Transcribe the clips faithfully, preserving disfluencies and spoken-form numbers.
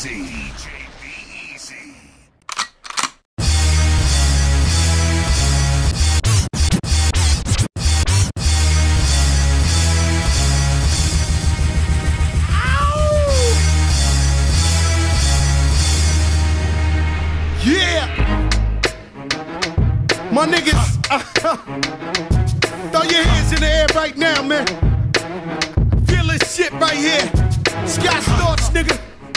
Easy. D J B Easy. Yeah! My niggas, uh, throw your hands in the air right now, man. Feel this shit right here. Sky Storch, nigga.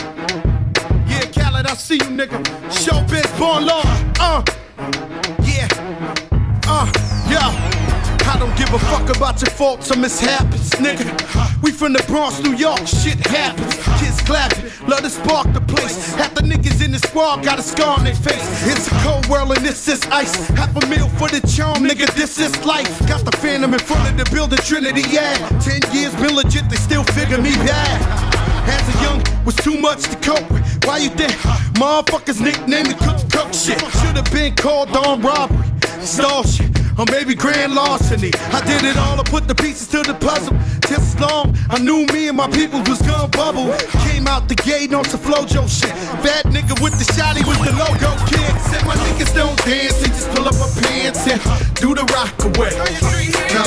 Yeah, Khaled, I see you, nigga. Showbiz, born law. Uh, yeah. Uh, yeah. I don't give a fuck about your faults or mishaps, nigga. We from the Bronx, New York, shit happens. Kids clapping, love to spark the place. Half the niggas in the squad got a scar on their face. It's a cold world and this is ice. Half a meal for the charm, nigga, this is life. Got the Phantom in front of the building, Trinity, yeah. Ten years been legit, they still figure me bad. As a young, was too much to cope with. Why you think motherfuckers nicknamed me cook cook shit? Should've been called on robbery, stall shit, or maybe grand larceny. I did it all, I put the pieces to the puzzle. Just long, I knew me and my people was gonna bubble. Came out the gate on some Flojo shit. Bad nigga with the shotty with the logo kid. Said my niggas don't dance, they just pull up my pants and do the rock away. Now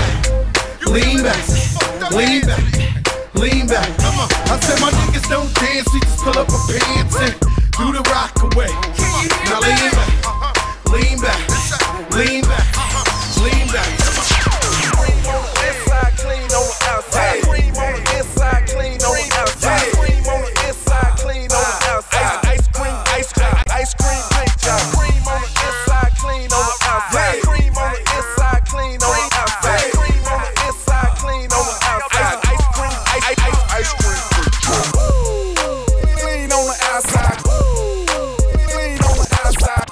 lean back, lean back, lean back, lean back. I said my niggas don't dance, they just pull up my pants and do the rock away. Now lean back, lean back, lean back, lean back. Cream on the inside, clean on the outside. Cream on the inside, clean on the outside. Cream on the inside, clean on the outside. Ice cream, ice cream, ice cream paint job. Cream on the inside, clean on the outside. Cream on the inside, clean on the outside. Cream on the inside, clean on the outside. Ice cream, ice ice ice cream paint job. Clean on the outside. Clean on the outside.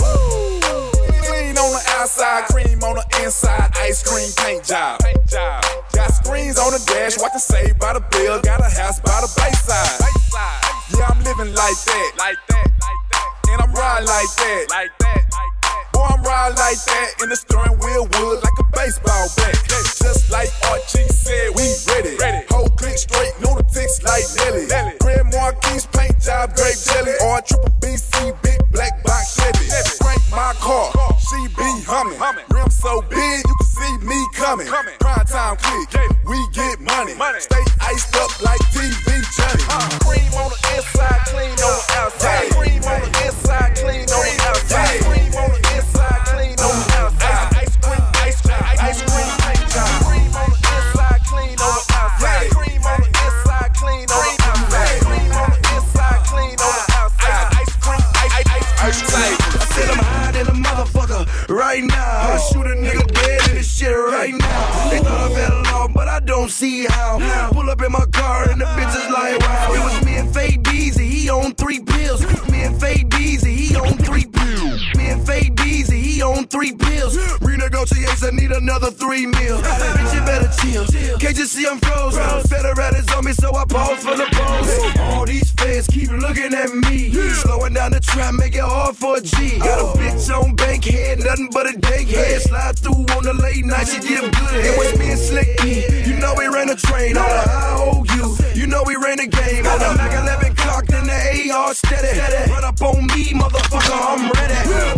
Clean on the outside, cream on the inside, ice cream paint job. Got screens on the dash, watching Saved by the Bell. Got a house by the Bayside. Yeah, I'm living like that, like that, like that. And I'm riding like that, like that, like that. Boy, I'm riding like that, and the steering wheel wood like a baseball bat. Just like Archie said, we ready. ready. Whole click straight, lunatics like Nelly. Grand Marquis paint job, grape jelly, or triple B C, big black box Chevy. Crank my car, she be humming. Rim so big, you can see me coming. Prime time click, we get money. Stay iced up like T V Johnny. Cream on the inside, clean on the outside. Cream on the inside, clean on the outside. Cream on the inside, clean on the outside. Ice cream, ice cream, ice cream paint job. Cream on the inside, clean on the outside. Cream on the inside, clean on the outside. Cream on the inside, clean on the outside. Ice cream, ice ice ice cream. I said I'm high than a motherfucker right now. I shoot a nigga dead in this shit right now. They thought I fell off, but I don't see how. Pull up in my car and the bitch is like, wow. It was me and Faye Beezy, he on three pills. Me and Faye Beezy, he on three pills. Me and Faye Beezy, he on three pills. Renegotiates, I need another three mil. Bitch, you better chill. Can't you see I'm frozen? Better rat is on me, so I pause for the pose. All these fans keep looking at me. Slowing down the trap, make it hard for a G. Got a bitch on bank head, nothing but a dank head. Slide through on the late night, she give good head. It was me and Slick P. You know we ran a train on the I O U. You know we ran a game on the Mac eleven clock, then the A R steady. Run up on me, motherfucker, I'm ready.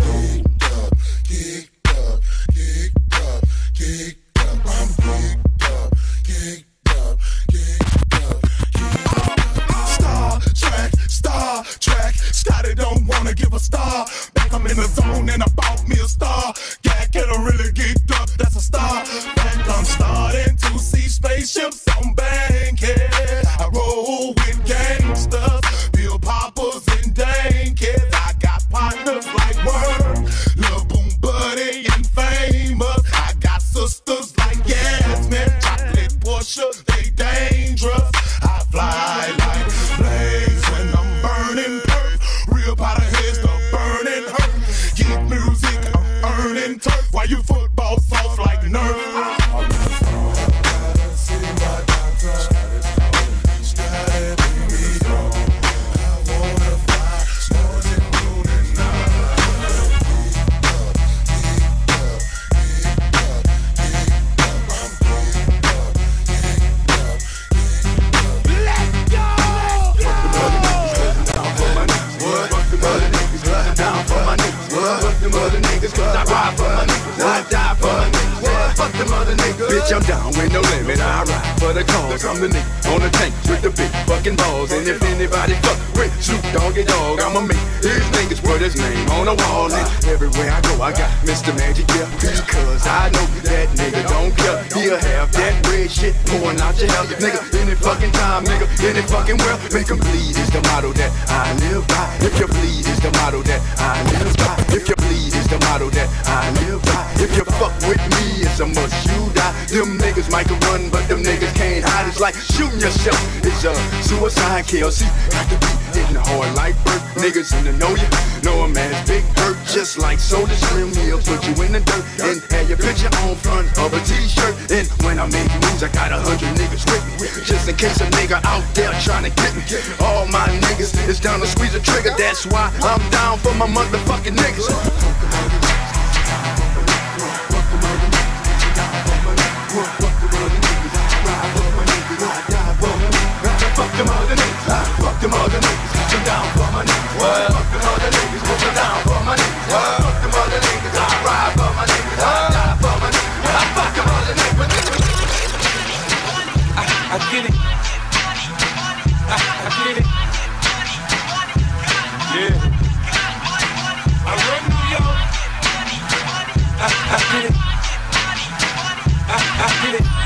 Geeked up, geeked up, geeked up, geeked up, I'm geeked up, geeked up, geeked up, geeked up. Star Trek, Star Trek, Scotty don't wanna give a star. Back I'm in the zone and I bought me a star. Got get a really geeked up, that's a star. Back I'm starting to see spaceships on Bankhead. I roll with gangsters, Bill Poppers and dang kids. I got partners like Word, Lil Boom Buddy and Famous. I got sisters like Yasmin, Chocolate Portia, they dangerous. I fly like Blaze when I'm burning perp. Real powder heads to burning hurt. Get music, I'm earning turf. While you football soft like Nerf. them other niggas. Bitch, I'm down with no limit. I ride for the cause. I'm the nigga on the tank with the big fucking balls. And if anybody fuck with Snoop Doggy Dogg, I'ma make these niggas put his name on the wall. And everywhere I go, I got Mister Magic here. Because I know that nigga don't care. He'll have that red shit pouring out your hell. Nigga, any fucking time, nigga, any fucking world. Make them bleed is the motto that I live by. If you bleed is the motto that I live by. If you bleed is the motto that I live by. If you fuck with me, it's a must you die. Them niggas might can run, but them niggas can't hide. It's like shooting yourself. It's a suicide kill. See, got to be hitting hard like birth. Niggas in the know you, know a man's big hurt. Just like Soda Slim, he'll put you in the dirt and have your picture on front of a t-shirt. And when I make moves, I got a hundred niggas with me, just in case a nigga out there trying to get me. All my niggas is down to squeeze a trigger. That's why I'm down for my motherfucking niggas. Fuck them other niggas, fuck them other niggas, I'm down for my niggas. Fuck them other niggas, I'm down for my niggas. Fuck them other niggas, I ride for my niggas, I die for my niggas. I fuck them other niggas. I, I get it. I, I get it. Yeah. I run New York. I, I get it. I, I get it.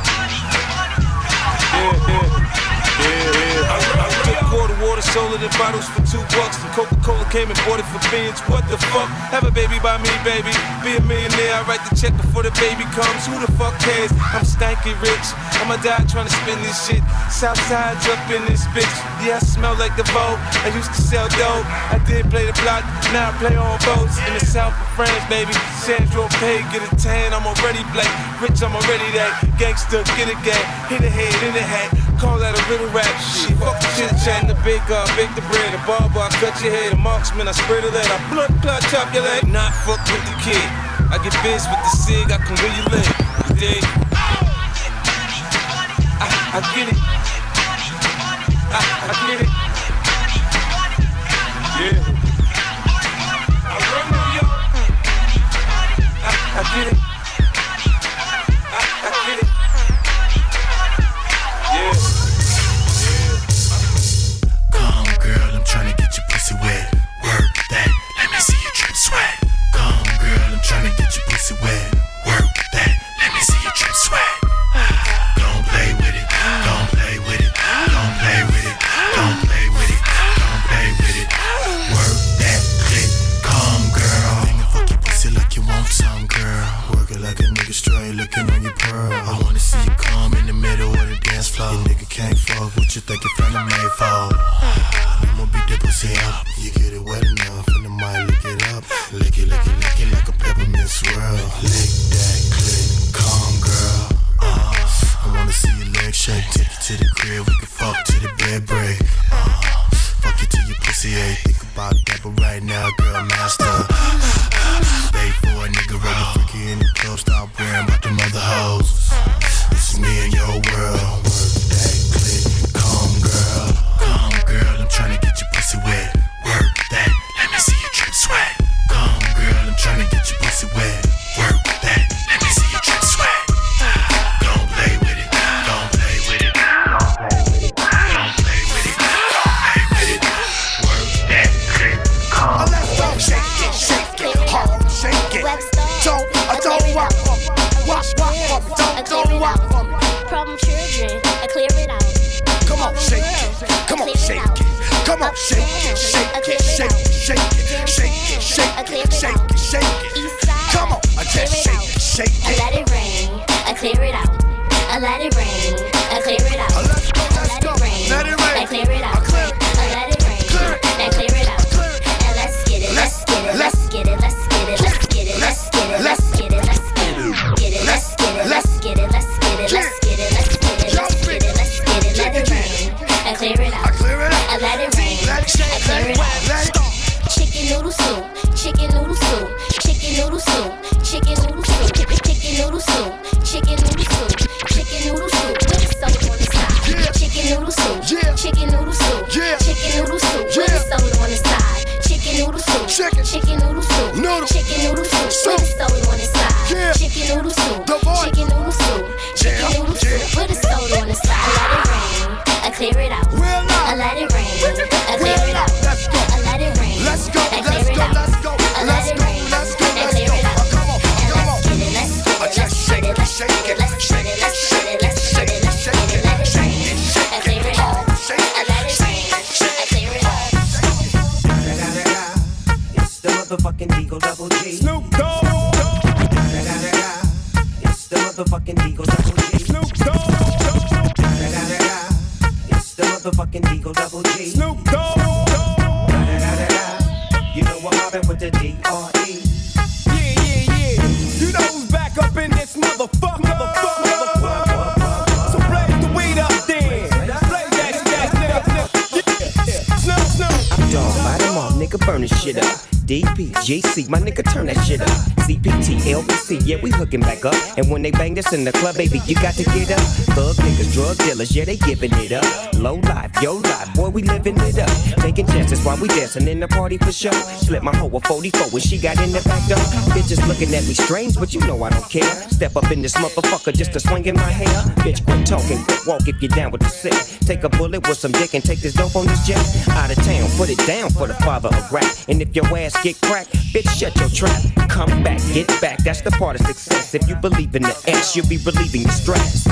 Yeah, yeah. Yeah, yeah. I, I took quarter water, sold it in bottles for two bucks. And Coca-Cola came and bought it for beans. What the fuck? Have a baby by me, baby. Be a millionaire. I write the check before the baby comes. Who the fuck cares? I'm stanky rich. I'ma die trying to spin this shit. Southside's up in this bitch. Yeah, I smell like the vote. I used to sell dope. I did play the block. Now I play on boats in the south of France, baby. Sandro Pay, get a tan. I'm already black. Rich, I'm already that. Gangster, get a gang. Hit a head in the hat. Call that a little rap. She fuck the chit chat and the big uh, bake the bread. A barber, I cut your head. A marksman, I spread a lead. I blood clot, chop your leg. Not fuck with the kid. I get biz with the cig. I can really live. You dig? I, I get it. I, I get it. Yeah. I run New York. I, I get it. I, I get it. Yeah. Come, girl, I'm tryna get your pussy wet. Work that, let me see you drip sweat. Come, girl, I'm tryna get your pussy wet. Work that, let me see you drip sweat. Don't play with it, don't play with it, don't play with it, don't play with it, don't play with it. Work that clit, come, girl. Finger fuck your pussy like you want some, girl. Work it like a nigga straight looking on your pearl. I wanna see you come in the middle of the dance floor. Your nigga can't fuck what you think your friend made for. I'ma beat that pussy up. You get it wet enough and the might lick it up. Lick it, lick it, lick it like a peppermint swirl. Lick that clit, calm girl. Uh, I wanna see your legs shake. Take you to the crib, we can fuck to the bed break. Uh, fuck you till your pussy ache. Think about that, but right now, girl, master. Stay for a nigga, ready freaky in the club. Stop worrying about them other hoes. This is me and your world. Work that clit, calm girl. Calm girl, I'm tryna get your pussy wet. Work that, let me see you drip sweat. Calm girl, I'm tryna get your pussy wet. Work that, let me see you drip sweat. Don't play with it, don't play with it, don't play with it, don't play with it, don't play with it. Work that clit, calm. Let's go, shake it, shake it, hard, shake it. Don't, I don't walk from me. Walk, walk from me. Don't, don't walk from me. Problem children, I clear it out. Come on, shake it. Come on, shake it. Come on, shake it, shake it, shake it, shake it, shake it, shake it, shake it, shake it. Come on, I just shake it, shake I it. let it rain, I clear it out. I let it rain, I clear it out. Uh, Let's go, I let's let go. it rain, Let it I rain. clear it out. I clear it. I let it rain, Clear it. I clear it out. Clear it. And let's get it, let's get it, let's get it, let's get it, let's get it, let's get it, let's get it, let's get it, get it, let's get it, let's get it, let's get it, let's get it, let's get it, let's get it, let's get it, let it rain. I clear it out. I clear it out. I let it rain. Let it shake. I clear it out. Let it go. Chicken noodle soup, chicken noodle soup, chicken noodle soup, chicken noodle soup, chicken noodle soup, chicken noodle soup, chicken noodle soup, with the soda on the side. Yeah. Chicken noodle soup, Yeah. chicken noodle soup, Yeah. chicken noodle soup, with the Yeah. soda on the side. Chicken noodle soup, Chicken. chicken noodle soup, Noodle. chicken noodle soup, Soup. with the soda on the side. Yeah. Chicken noodle soup, The boy. chicken clear it out. Real out. I let it rain. I clear it out. Let's go. I let it rain. Let's go. I Let's clear it go. out. Let's go. I let Let's it go. rain. Let's go. I Let's clear go. it out. Oh, come on. And Come on. let's get it. Let's get it. Let's get it. Let's get it. Let's get it. Let's get it. Let's get it. Let's get it. Let it rain. I clear it out. I let it rain. I clear it out. It's the motherfucking Eagle Double G. Snoop Dogg. It's the motherfucking Eagle Double G. Snoop Dogg. It's the motherfucking Eagle Double G. Snoop Dogg. You know I'm mobbing with the D R E. Yeah, yeah, yeah. You know who's back up in this motherfucker. Motherfucker. So blaze the weed up then. Blaze that, that, nigga. Yeah. Snoop, Snoop. I'm done, fight them all, nigga, burn this shit up. D P, G C, my nigga, turn that shit up. C P T, L B C, yeah, we hooking back up. And when they bang this in the club, baby, you got to get up. Thug niggas, drug dealers, yeah, they giving it up. Low life, yo life, boy, we living it up. Taking chances while we dancing in the party for sure. Slip my hoe a forty-four when she got in the back door. Bitches looking at me strange, but you know I don't care. Step up in this motherfucker just to swing in my hair. Bitch, quit talking, quit walk if you're down with the sick. Take a bullet with some dick and take this dope on this jet. Out of town, put it down for the father of rap. And if your ass get cracked, bitch, shut your trap. Come back, get back, that's the part of success. If you believe in the X, you'll be relieving the stress.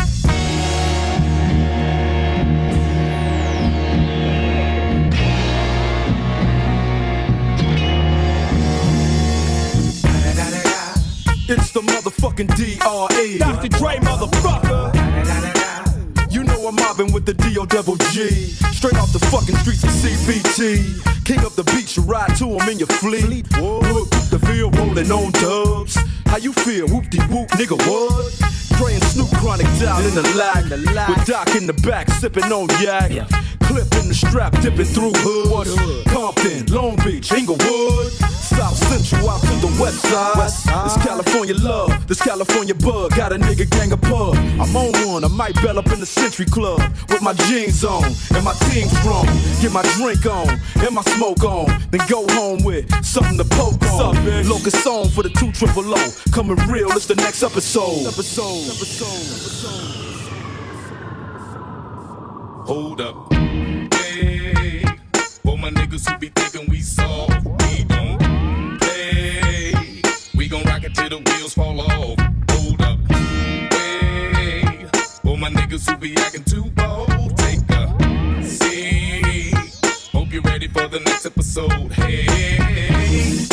It's the motherfucking D R E. Doctor Dre, motherfucker. You know I'm mobbing with the D O double G. Straight off the fucking streets of C B T. King up the beach, you ride to him in your fleet. Look, the field rolling on dubs. How you feel? Whoop-de-whoop, nigga, what? Dre and Snoop Chronic down in the lag. With Doc in the back, sipping on yak. Clip in the strap, dipping through hood. Compton, Long Beach, Inglewood. South Central out to the west side. This California love, this California bug. Got a nigga gang of pub. I'm on one, I might bell up in the Century Club. With my jeans on, and my team strong. Get my drink on, and my smoke on. Then go home with something to poke on. Locust on for the two triple O. Coming real, it's the next episode. Episode, episode, episode. Hold up. Hey, for my niggas who be thinking we soft, we don't play. We gon' rock it till the wheels fall off. Hold up. Hey, for my niggas who be acting too bold, take a seat. Hope you're ready for the next episode. Hey.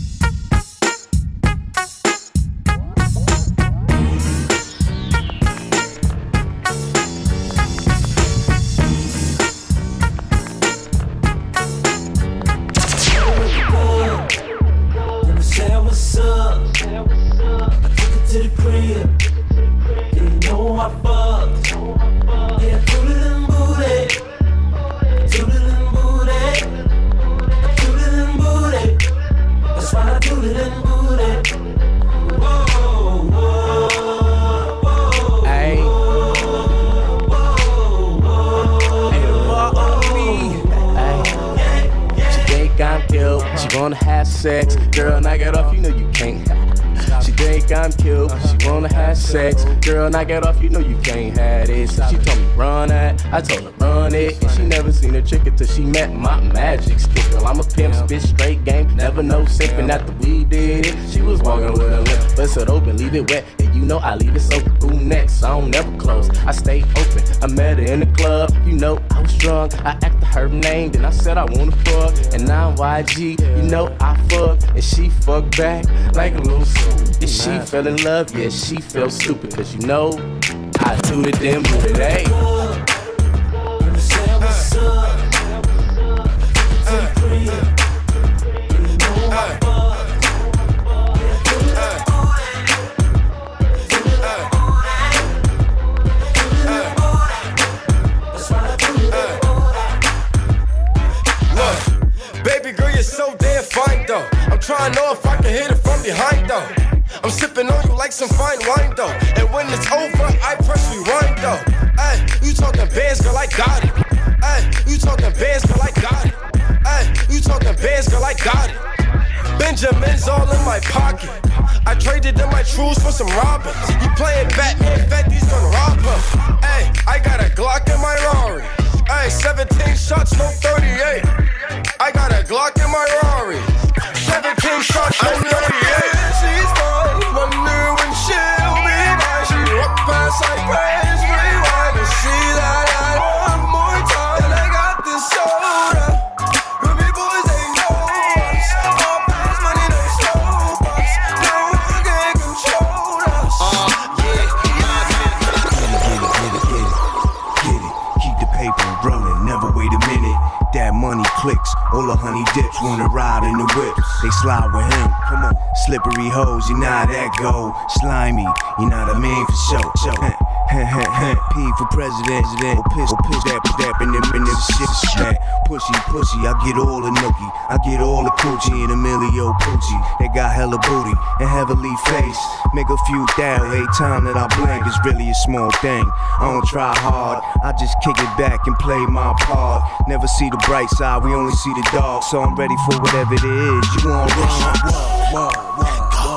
Wanna have sex, girl, knock it off, you know you can't. She think I'm cute, she wanna have sex, girl, knock it off, you know you can't have it. So she told me run that, I told her run it, and she never seen a trick until she met my magic stick. Girl, I'm a pimp, spit straight game, never no sipping after we did it. She was walking with a limp, bust it open, leave it wet, and you know I leave it so cool next. I don't never close, I stay open. I met her in the club, you know I was drunk. I asked her name, then I said I wanna fuck, and now I'm Y G, you know I fuck, and she fuck back like a little stupid. And she fell in love, yeah, she felt stupid, cause you know I tooted them booted, hey. So damn fine though. I'm trying to know if I can hit it from behind though. I'm sipping on you like some fine wine though. And when it's over, I press rewind though. Ay, you talking bands, girl, I got it. Ay, you talking bands, girl, I got it. Ay, you talking bands, girl, I got it. Benjamin's all in my pocket. I traded in my trues for some robbers. You playing Batman, Fetty's gonna rob her. Ay, I got a Glock in my Rari. shots, no thirty-eight. I got a Glock in my Rari. seventeen shots, no thirty-eight. She's fine, wonder when she'll be mine. She walk past like praise, rewind and see that I one more time. And I got this soda. Ruby boys ain't no us. All fast money, no slow bucks. No one can control us. Uh, yeah, yeah, get it, get it, get it, get it. Keep the paper rolling, never wait a minute. That money clicks, all the honey dips wanna ride in the whip. They slide with him, come on. Slippery hoes, you know how that go. Slimy, you know what I mean for show, show. P for president, or piss, or piss that, that, and them, and them shit, that. Pushy, pushy, I get all the nookie. I get all the coochie and Emilio Pucci. They got hella booty and heavily face. Make a few thou, every time that I blink, it's really a small thing. I don't try hard, I just kick it back and play my part. Never see the bright side, we only see the dark. So I'm ready for whatever it is. You want to run? Whoa, whoa, whoa.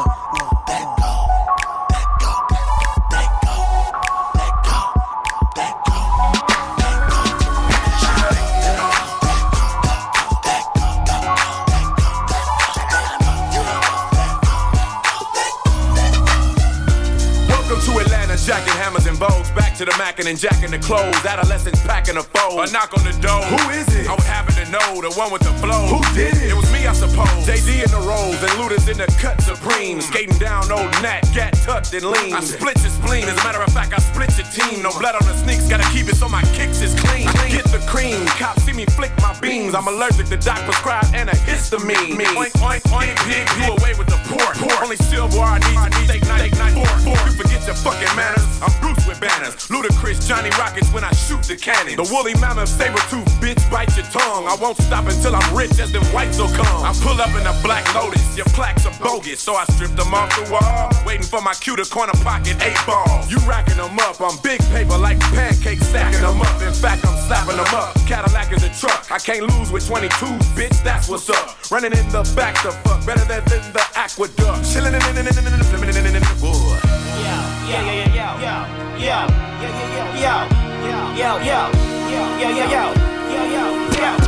Jacking hammers and bows, back to the mackin' and jacking the clothes. Adolescents packing a foe. A knock on the door. Who is it? I would happen to know, the one with the flow. Who did it? It was me, I suppose. Jay-Z in the rolls and Luda's in the cut supreme. Skating down old Nat, gat tucked and lean. I split your spleen, as a matter of fact, I split your team. No blood on the sneaks, gotta keep it so my kicks is clean. Get the cream, cops see me flick my beams. I'm allergic to doc prescribed antihistamine. Oink, oink, oink, pig, you away with the pork. Only silver I need to steak night, night, fork, fork. You forget your fucking manners. I'm Bruce with banners. Ludacris, Johnny Rockets when I shoot the cannon. The woolly mammoth saber-tooth bitch bite your tongue. I won't stop until I'm rich as them whites will come. I pull up in a black Lotus. Your plaques are bogus, so I stripped them off the wall. Waiting for my cue to corner pocket eight ball. You racking them up. I'm big paper like pancakes stacking them up. In fact, I'm slapping them up. Cadillac is a truck. I can't lose with twenty-twos, bitch. That's what's up. Running in the back the fuck better than the aqueduct. Chilling in the wood. Yeah, yeah, yeah, yeah, yeah, yeah, yeah, yeah, yeah, yeah, yeah, yeah, yeah, yeah, yeah, yeah,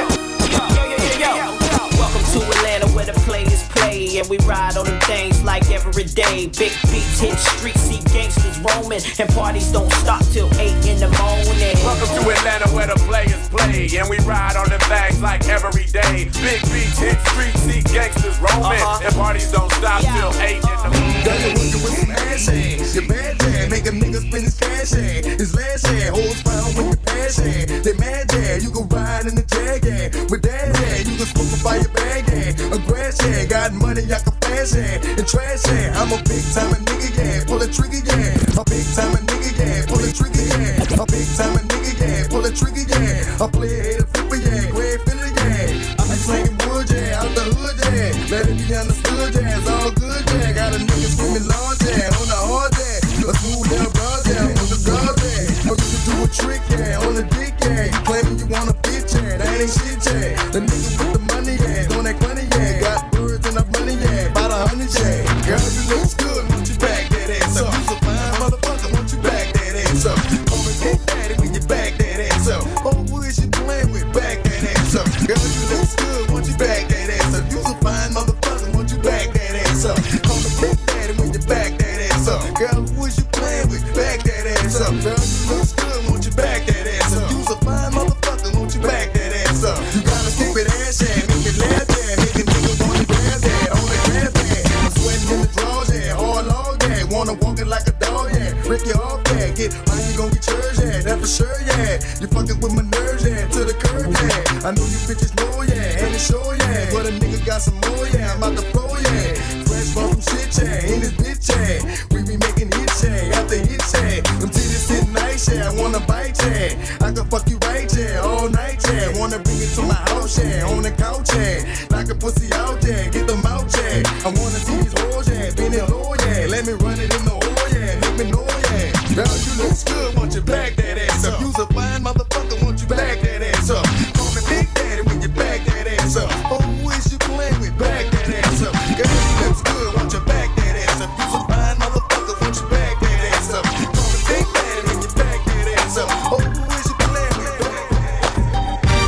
yeah, yeah, yeah. Welcome to Atlanta where the players play and we ride on them things like every day. Big beats hit streets, see gangsters roaming, and parties don't stop till eight in the morning. Welcome to Atlanta where the players play and we ride on them things like every day. Big beats hit streets, see gangsters roaming, uh-huh. and parties don't stop yeah. till eight in the morning. Got you working with some ass ass. Your bad jam, make a nigga spend his cash ass. His last hand, hoes found with your passion. They mad jam, you can ride in the jag yeah. With that hand, you can smoke a fire bag yeah. A grass yeah, got money I can flash yeah. And trash yeah, I'm a big time a nigga yeah. Pull a trigger yeah. A big time a nigga yeah. Pull a trigger yeah. A big time a nigga yeah. Pull a trigger yeah. I play a hater flipper yeah. Grand filler yeah. I be slanging wood yeah. Out the hood yeah. Let it be understood yeah. It's all good yeah. Got a nigga screaming large yeah. On the hard yeah. A smooth down broad yeah. On the broad yeah. Or you can do a trick yeah. On the dick yeah. You claiming you want a bitch yeah. That ain't shit yeah. The nigga with the money yeah. Doing that money yeah. Got birds and enough money yeah. About a hundred yeah. Girl you looks good. Won't you back that ass up? You's a fine motherfucker. Won't you back that ass up? Call me Big Daddy when you back that ass up. Oh, who is you playing with? Back that ass up. Girl you looks good. Won't you back that ass up? You's a fine motherfucker. Won't you back that ass up? Call me Big Daddy when you back that ass up. Girl, who is you playing with? Back that ass up. Girl, you looks good. Won't you back that ass up? You's a fine motherfucker. Won't you back that ass up? You got a stupid ass yeah. Make me laugh yeah. Make a nigga wanna grab that. On the grab yeah. I'm sweating in the drawers yeah. Hard log yeah. Wanna walk it like a dog yeah. Break you off yeah. Get how you gon' get yours yeah. That for sure yeah. You fucking with my nerves yeah. To the curb yeah. I know you bitches know yeah. And it's sure yeah. But a nigga got some more yeah. I'm about to flow yeah. Fresh from some shit yeah. In this bitch yeah. We be making hits yeah. After hits yeah. Them titties sit nice yeah. I wanna bite yeah. I can fuck you right yeah. All night yeah. Wanna bring it to my house yeah. On the couch yeah. Knock a pussy out yeah. Get them out yeah. I wanna see these hoes yeah. Bend it low yeah. Let me run it in the hole yeah. Let me know yeah. Girl you looks good. Won't you back that ass up? You's a fine motherfucker. Won't you back that ass up? Call me Big Daddy when you back that ass up. Oh, who is you playing with? Back that ass up. Girl you looks good. Won't you back that ass up? You's a fine motherfucker. Won't you back that ass up? Call me Big Daddy when you back that ass up. Oh, who is you playing with?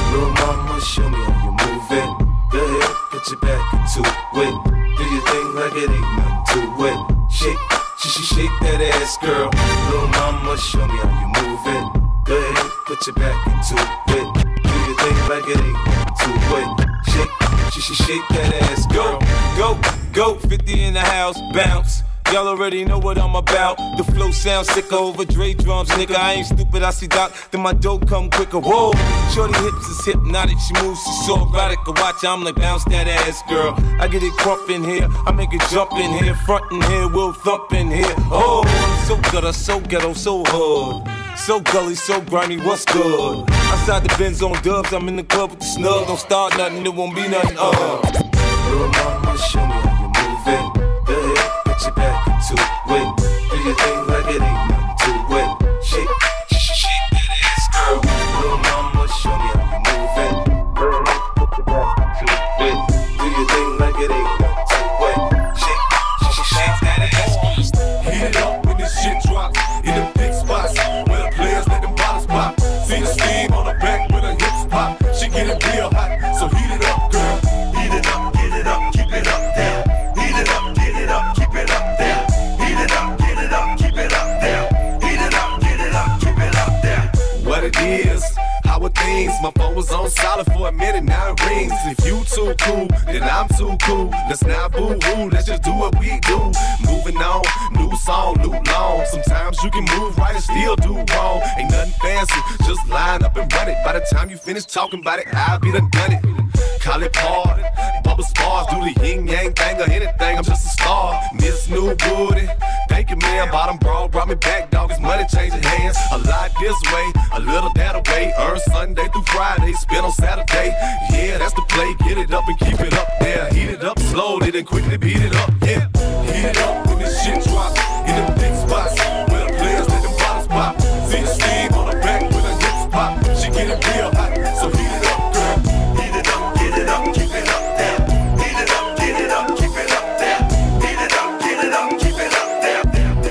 put your back into it. Do your thing like it ain't to it. Shake, she should shake that ass. Go, go, go. fifty in the house, bounce. Y'all already know what I'm about. The flow sounds sicker over Dre drums, nigga. I ain't stupid, I see Doc, then my dough come quicker. Whoa, shorty hips is hypnotic, she moves, she's so erotic. I watch, I'm like, bounce that ass, girl. I get it crump in here, I make it jump in here, front in here, we'll thump in here. Oh, so gutter, so ghetto, so hood. So gully, so grimy, what's good? Outside the Benz on dubs, I'm in the club with the snug. Don't start nothing, it won't be nothing, uh. Little mama, show me how you move it. The hip, put your back into it. Do your thing like it ain't nothing to it. Shake, shake, shake that ass, girl. Little mama, show me how you move it. The hip, put your back into it. Do your thing like it ain't nothing to it. Shake, shake, shake that ass. Heat it up when this shit drops in the big spots where the players let them bottles pop. See the steam on the back where the hips pop. She get it real hot, so heat it up, girl. Heat it up, get it up, keep it up there. Heat it up, get it up, keep it up there. Heat it up, get it up, keep it up there. Heat it up, get it up, keep it up there. What it is, how it things. My phone was on solid for a minute, now it rings. If you too cool, then I'm too cool. Let's not boo-hoo, let's just do what we do. Moving on, new song, new long. Sometimes you can move right and still do wrong. Ain't nothing fancy, just line up and run it. By the time you finish talking about it, I'll be done done it. Call it party, bubble spars, do the yin yang thing or anything. I'm just a star. Miss New Booty, thank you, man. Bottom broad brought me back, dog. It's money changing hands. A lot this way, a little that away. Earn Sunday through Friday, spin on Saturday. Yeah, that's the play. Get it up and keep it up there. Heat it up slowly, then quickly beat it up. Yeah, heat it up when this shit drops in the big spots where the players let them bottles pop. See the steam on the back where the hips pop. She get it real hot, so heat it up, girl. Heat it up, get it up, keep it up there. Heat it up, get it up, keep it up there. Heat it up, get it up, keep it up there.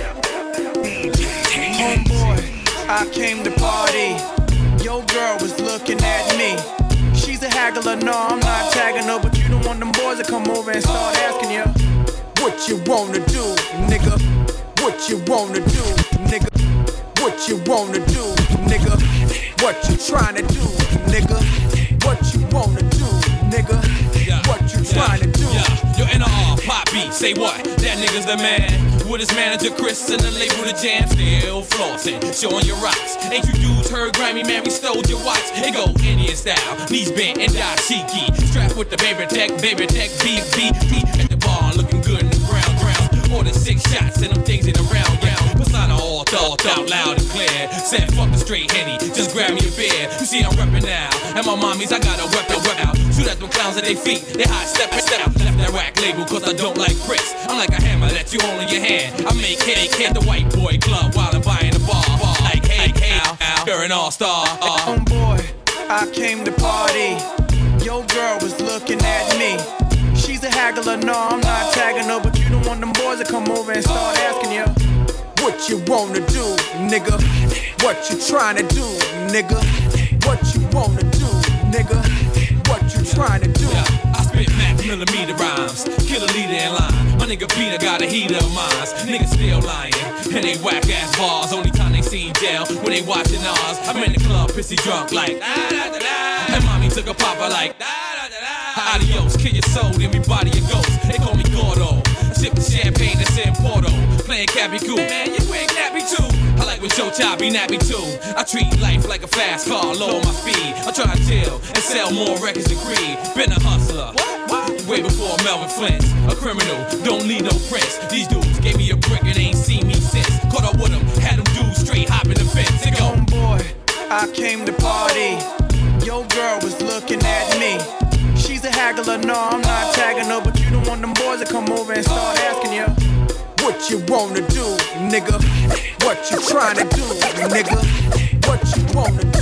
Homeboy, I came to party. Your girl was looking at me. She's a haggler, no, I'm not tagging her, but you don't want them boys to come over and start asking you what you wanna do, nigga. What you wanna do, nigga. What you wanna do, nigga. What you tryna do, nigga. What you wanna do, nigga. What you tryna do. Yo, N R R, pop beat, say what? That nigga's the man. With his manager Chris and the label The Jam, still flossing, showing your rocks. Ain't you dudes heard Grammy, man, we stole your watch. It go Indian style, knees bent and dashiki. Strapped with the baby tech, baby tech, beat, beat, beat. At the bar, looking good in the brown ground. Ordered six shots and them things in the round, yeah. Persona all thought out loud and clear. Said fuck the straight Henny, just grab me a beer. You see I'm reppin' now, and my mommies, I got a weapon, weapon out. Shoot at them clowns at their feet, they hot step and step. Left that rack label cause I don't like bricks. I'm like a hammer that you hold in your hand. I make headache hit the white boy club while I'm buying the bar. bar. Like hey, hey, Al, Al, you're an all-star. Uh. Homeboy, I came to party. Your girl was looking at me. She's a haggler, no, I'm not tagging her, but you don't want them boys to come over and start asking you what you wanna do, nigga. What you tryna do, nigga. What you wanna do, nigga. What you tryna do. Yeah, I spit max millimeter rhymes, kill a leader in line. My nigga Peter got a heater of mines. Niggas still lying, and they whack ass bars. Only time they seen jail when they watching ours. I'm in the club, pissy drunk like da da da da. And mommy took a popper like da da da da. Adios, kill your soul, then we body your ghost. They call me Gordo. Sipping champagne that's in Porto. Playing Cappy Cool. Man, you ain't nappy too. I like when Joe Chow be nappy too. I treat life like a fast car, low on my speed. I try to chill and sell more records than Creed. Been a hustler. What? What? Way before Melvin Flint's. A criminal, don't need no prints. These dudes gave me a brick and ain't seen me since. Caught up with them, had them dudes straight hopping the fence. They go, homeboy, I came to party. Your girl was looking at me. She's a haggler, no, I'm not tagging her, but you don't want them boys to come over and start asking you what you wanna do, nigga. What you tryna do, nigga. What you wanna do,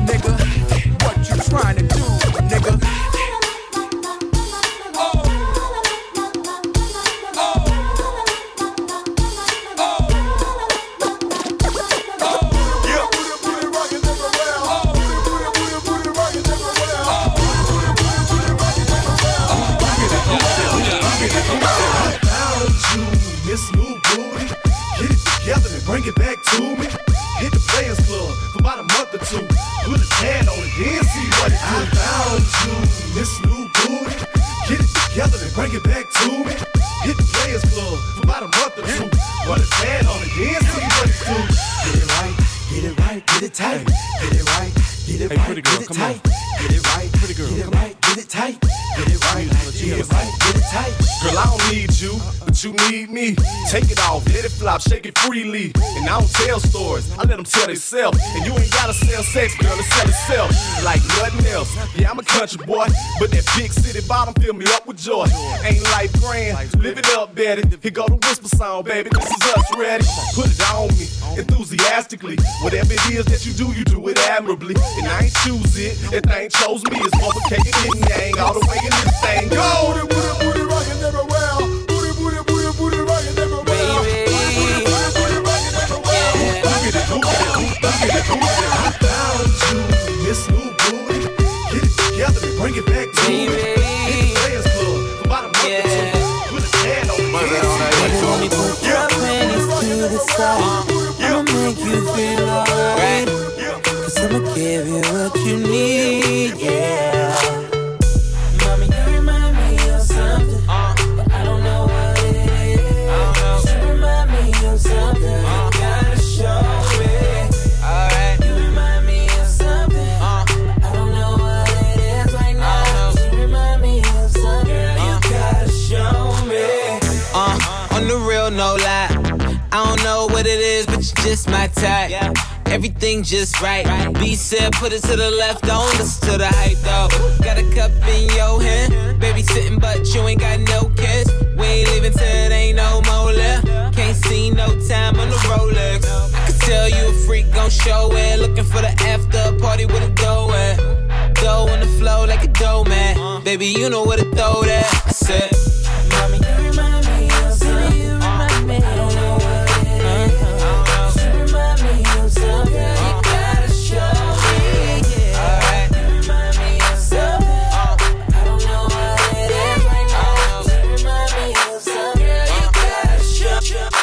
nigga. What you tryna do, nigga. Miss New Booty, get it together and bring it back to me. Hit the Players Club for about a month or two. hand on it, then see what it do. I found you, this new booty. Get it together and bring it back to me. Hit the Players Club for about a month or two. Run his hand on it, then see what it do. Get it right, get it right, get it tight. Get it right, get it Hey, right, pretty girl, get it come tight. on. Get it right, pretty girl, get it right, get it tight. Get it right, get it right, get it tight. Girl, I don't need you, but you need me. Take it off, let it flop, shake it freely. And I don't tell stories, I let them tell themselves. And you ain't gotta sell sex, girl, it sell itself like nothing else. Yeah, I'm a country boy, but that big city bottom fill me up with joy. Ain't life grand, live it up, Betty. Here go the whisper song, baby, this is us ready. Put it on me, enthusiastically. Whatever it is that you do, you do it admirably. And I ain't choose it, that thing chose me. It's complicated and yang all the way in this thing. Go! Booty, booty, booty, rockin' everywhere. Booty, booty, booty, booty, rockin' everywhere. Baby. Booty, booty, booty, rockin' everywhere. Look at it, look at it, look at it, look at it. I found you, this new booty. Get it together and bring it back to me. Hit the Players Club for about a month or two. Put a hand on me. Let me put your panties to the side. I'ma make you feel alright. Cause I'ma give you what you need, yeah. Mommy, you remind me of something, but I don't know what it is. You remind me of something, you gotta show me. Alright. You remind me of something, but I don't know what it is right now. You remind me of something, you gotta show me. Uh, on the real, no lie. I don't know what it is, but you just my type. Everything just right. B said, put it to the left, don't listen to the hype though. Got a cup in your hand, baby sitting, but you ain't got no kiss. We ain't leaving till it ain't no more left. Can't see no time on the Rolex. I could tell you a freak gon' show it. Looking for the after party with a dough at. Dough on the flow like a dough man. Baby, you know where to throw that. I said, Mommy, you remind me of something. You remind me. I don't know what it is. You remind me of something. You gotta show me. Alright. You remind me of something. I don't know what it is right now. You remind me of something. You gotta show me.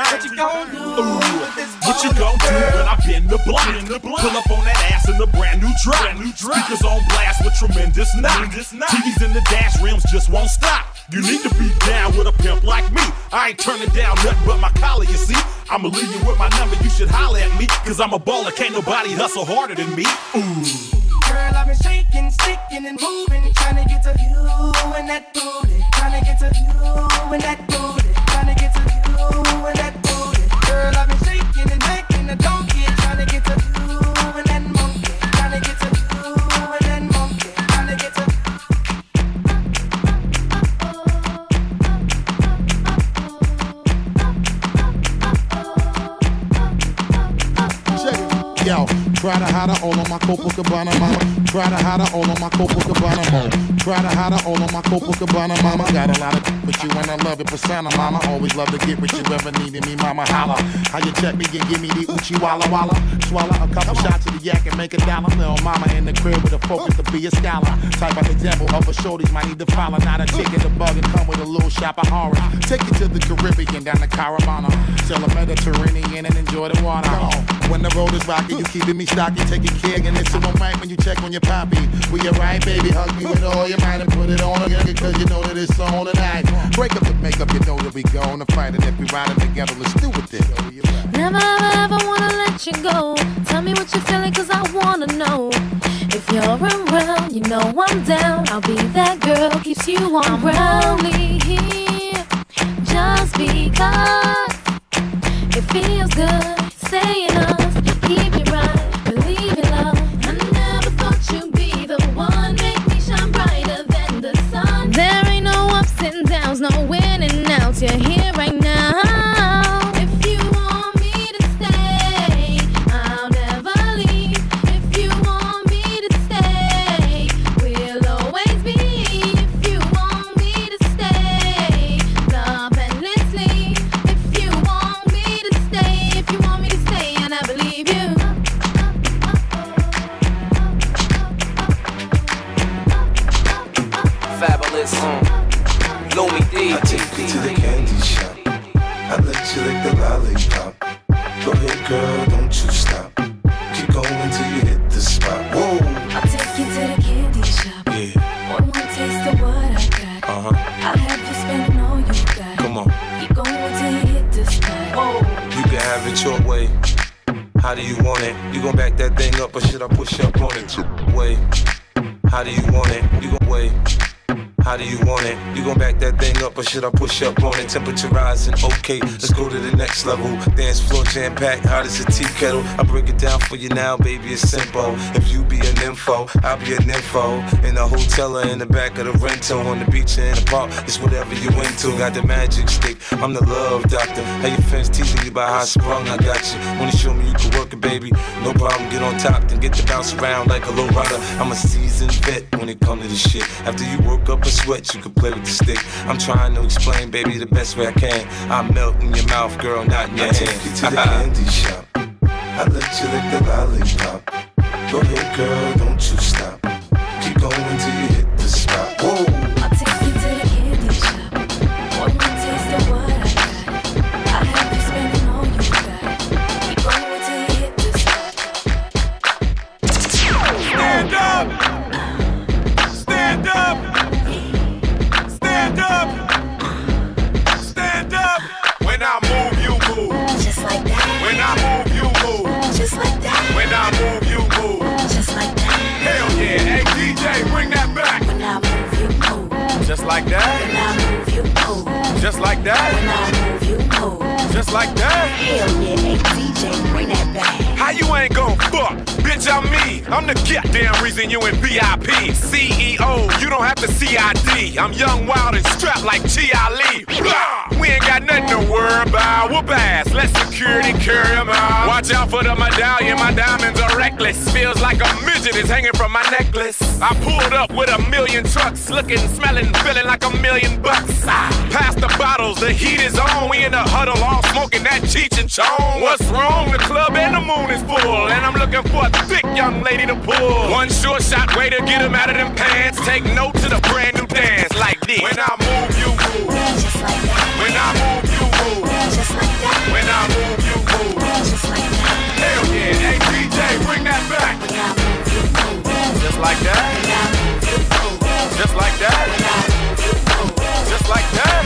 What you gon' do when I bend the block? Pull up on that ass in the brand new drop. Brand new drop. Speakers on blast with tremendous knock. T Vs in the dash rims just won't stop. You need to be down with a pimp like me. I ain't turning down nothing but my collar, you see. I'ma leave you with my number, you should holler at me. Cause I'm a baller, can't nobody hustle harder than me. Ooh. Girl, I've been shaking, sticking and moving, trying to get to you and that booty. Trying to get to you and that booty. Trying to get to you and that booty. Girl, I've been shaking and making a donkey, trying to get to you and that monkey. Trying to get to you and that monkey. Trying to get to Yo, try to hide her all on my Copacabana mama. Try to hide her all on my Copacabana mama. Try to hide her all on my Copacabana mama. Got a lot of with you and I love it, persona mama. Always love to get with you, ever needed me, mama. Holla. How you check me and give me the Uchi Walla Walla. Swallow a couple shots of the yak and make a dollar. Little mama in the crib with a focus to be a scholar. Type of example of a shorties might need to follow. Not a chicken, the bug and come with a little shop of horror. Take you to the Caribbean, down the Caravana. Sell a Mediterranean and enjoy the water. When the road is rocky, you keeping me stocky, taking care, and it's a moment when you check on your poppy. We alright, baby, hug me with all your might and put it on again, because you know that it's on tonight. Break up the makeup, you know that we gonna fight, and if we riding together, let's do it then. Never ever, ever wanna let you go. Tell me what you're feeling, cause I wanna know. If you're around, you know I'm down. I'll be that girl, keeps you on ground. I'm only here just because it feels good. Saying us, keep it right, believe in love. I never thought you'd be the one, make me shine brighter than the sun. There ain't no ups and downs, no winning outs. You're here right now. If you want me to stay, I'll never leave. If you want me to stay, we'll always be. If you want me to stay, love endlessly. If you want me to stay, if you want me to stay, and I believe you. Fabulous, um, Lumi D. I take you to the candy shop. I let you lick the lollipop. Go ahead, girl, don't you stop. Keep going till you hit the spot. Whoa. I'll take you to the candy shop. Yeah. One more taste of what I got. Uh huh. I'll have you spending all you got. Come on. Keep going till you hit the spot. Whoa. You can have it your way. How do you want it? You gon' back that thing up or should I push up on it? Way. How do you want it? You gon' wait. How do you want it? You gon' back that thing up or should I push up on it? Temperature rising, okay, let's go to the next level. Dance floor jam packed, hot as a tea kettle. I break it down for you now, baby, it's simple. If you be an info, I'll be an info. In a hotel or in the back of the rental, on the beach or in the park, it's whatever you into. Got the magic stick, I'm the love doctor. How your fans teasing you about how I sprung, I got you. Wanna show me you can work it, baby? No problem, get on top, then get to bounce around like a low rider. I'm a seasoned vet when it comes to this shit. After you work up a sweat, you can play with the stick. I'm trying to explain, baby, the best way I can. I melt in your mouth, girl, not in your I hand. take you to the candy shop. I let you lick the lollipop. Go ahead, girl, don't you stop. Keep going till you hit the spot. Whoa. I'll take you to the candy shop. One more taste of what I got. I'll have you spending all you got. Keep going till you hit the spot. Stand up! Stand up! Stand up! Stand up! When I move, you move. Just like that. When I move, you move. Just like that. When I move, you move. Just like that. Hell yeah! Hey D J, bring that back. When I move, you move. Just like that. When I move, you move. Just like that. When I move, you move. Just like that. Hell yeah! Hey D J, bring that back. How you ain't gon' fuck? Bitch, I'm me. I'm the goddamn reason you in V I P. C E O, you don't have to C I D. I'm young, wild, and strapped like Chi Ali. We ain't got nothing to worry about. Whoop ass, let security carry him out. Watch out for the medallion, my diamonds are reckless. Feels like a midget is hanging from my necklace. I pulled up with a million trucks, looking, smelling, feeling like a million bucks. Ah, pass the bottles, the heat is on. We in the huddle, all smoking that Cheech and Chong. What's wrong? The club and the moon is full, and I'm looking for a thick young lady to pull. One short shot way to get him out of them pants. Take note to the brand new dance like this. When I move, you move. Just like that. When I move, you move. Just like that. When I move, you move. Just like that. Hell yeah, hey D J, bring that back. When I move, you move. like that. Just like that. Just like that.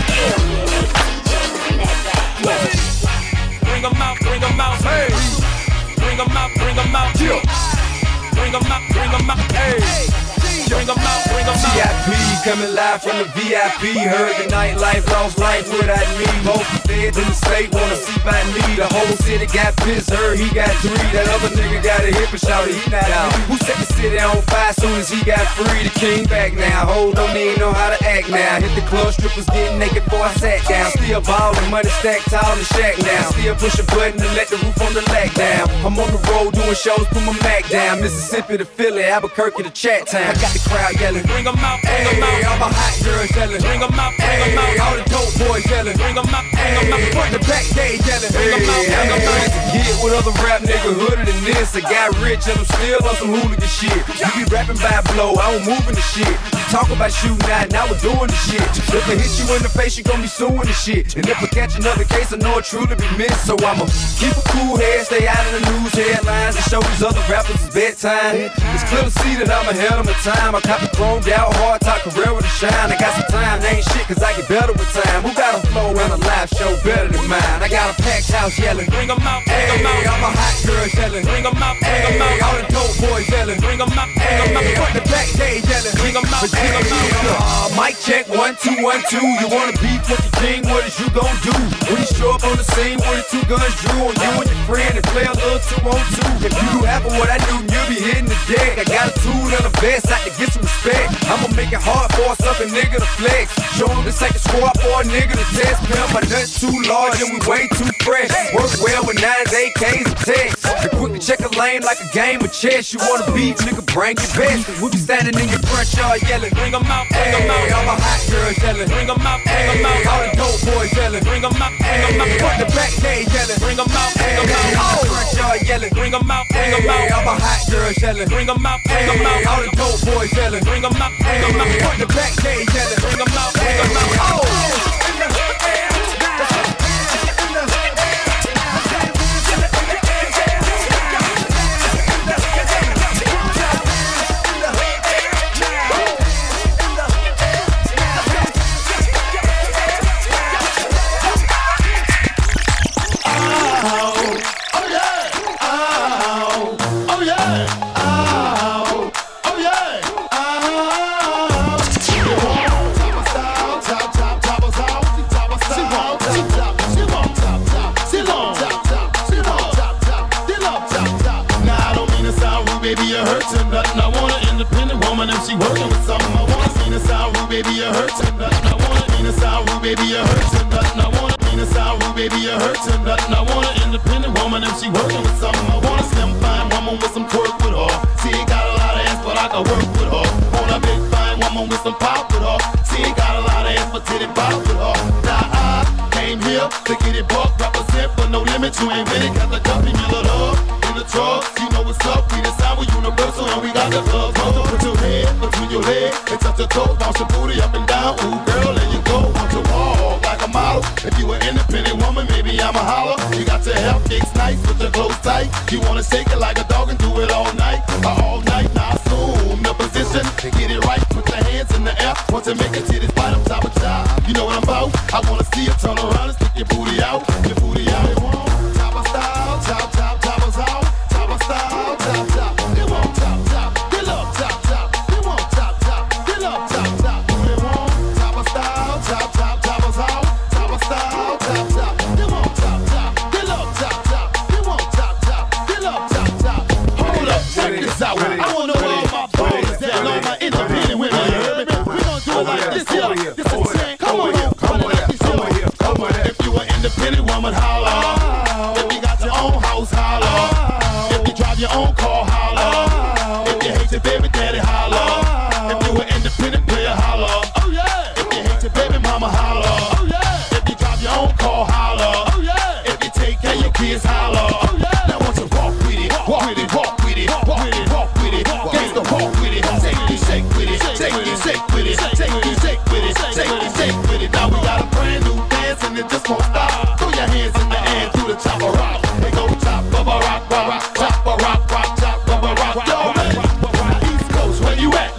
Bring 'em out, bring 'em out, hey. Bring 'em out, bring 'em out, yeah. Bring 'em out, bring 'em out, hey. Bring 'em out, bring 'em out. T I P coming live from the V I P. Heard the nightlife, lost life without me. Most feds in the state wanna see by me. The whole city got pissed, heard he got three. That other nigga got a hip and shouted he not out. Who set the city on fire soon as he got free? The king back now. Hold don't even know how to act now. Hit the club, strippers getting naked before I sat down. Still ballin', money stacked tall in the shack now. Still push a button and let the roof on the lack down. I'm on the road doing shows, put my Mac down. Mississippi to Philly, Albuquerque to Chat Town. I got the crowd yelling. Bring 'em out, bring 'em out. All my hot girls yelling. Bring 'em out, bring 'em out. All the dope boys yelling. Bring 'em out, bring 'em out. Front the back gate yelling. Bring 'em out, bring 'em out. Get with other rap nigga hooded than this. I got rich and I'm still on some hooligan shit. You be rapping by blow, I don't move in the shit. You talk about shooting out, now we're doing the shit. If I hit you in the face, you gon' be suing the shit. And if I catch another case, I know it truly be missed. So I'ma keep a cool head, stay out of the news headlines, and show these other rappers it's bedtime. It's clear to see that I'm ahead of my time. I copy chromed out, hard talk, career with a shine. I got some time, they ain't shit, cause I get better with time. Who got a flow and a live show better than mine? I got a packed house yelling. Bring 'em out, bring 'em out. All my hot girls yelling. Bring 'em out, bring 'em out. All the dope boys yelling. Bring 'em out, bring 'em out. Front the back gate yelling. Bring 'em out, bring 'em out. Uh, mic check, one, two, one, two. You wanna beef with the king, what is you gon' do? When you show up on the scene with the two guns drew on you and your friend and play a little two on two. If you do half of what I do, you'll be hitting the deck. I got a tool and a vest out to get some respect. I'ma make it hard for a sucker nigga to flex. Show him this ain't a squad for a nigga to test. Pimp, my nuts too large and we way too fresh. Work well with nines, A Ks, and texts. And quick to check a lane like a game of chess. You wanna beef, nigga, bring your best. We be standing in your front yard yelling. Bring 'em out, bring 'em out. All my hot girls yelling. Bring 'em out, bring 'em out. All the dope boys yelling. Bring 'em out, bring 'em out. Front the back gate yelling. Bring 'em out, bring 'em out. All the front yard yelling. Bring 'em out, bring 'em out. All my hot girls yelling. Bring 'em out, bring 'em out. All the dope boys yelling. Bring 'em out, bring 'em out. Front the back gate yelling. Bring 'em out, bring 'em out. Oh. Baby, you hurt to nothing. I want an independent woman if she working with something. I want to see the sound rude, baby, you hurt to nothing. I want to see the sound rude, baby, you hurt to nothing. I want to see the sound rude, baby, you hurt to nothing. I want an independent woman if she working with something. I want a slim fine woman with some twerk with her. She ain't got a lot of ass, but I can work with her. Want a big fine woman with some pop with her. She ain't got a lot of ass, but titty pop with her. Now I came here to get it buck, represent for no limit. You ain't with it, cause the company you love in the truck. You know what's up, we decide we're universal and we got the clubs. So put your head between your legs and touch your toes, bounce your booty up and down. Ooh, girl, there you go. Want to walk like a model. If you an independent woman, maybe I'm a holler. You got your hair fixed nice with your clothes tight. You wanna shake it like a dog and do it all night, all night. Now assume the position, get it right. Put your hands in the air. Want to make it titties bite up top of top. You know what I'm about? I wanna see you turn around and stick your booty out, your booty out. Top of style, top, top, top of style, top of style, top, top. They want top, top. They love top, top. They want top, top. They love top, top. They want top of style, top, top, top of style, top of style, top, top. They want top, top. They love top, top. They want top, top. They love top, top. Hold up, check this out. I wanna know all my ballers that all my independent women. You heard me? We gon' do it like this here. This is saying, come on, come on, like this here. Come on, if you an independent woman, holla. If you got your own house, holla. If you drive your own car, holla. If you hate your baby daddy, holla. If you an independent player, holla. Oh yeah. If you hate your baby mama, holla. Oh yeah. If you drive your own car, holla. Oh yeah. If you take care of your kids, holla. Oh yeah. Now want to walk with it, walk with it, walk with it, walk with it, walk with it, gangsta walk with it, take it, shake with it, take it, shake with it, take it, shake with it, take it, shake with it. Now we got a brand new dance and it just won't stop. Throw your hands in the air to the top of rock. They go top of a rock, rock, rock, top of rock, rock, top of a rock. Yo, man, East Coast, where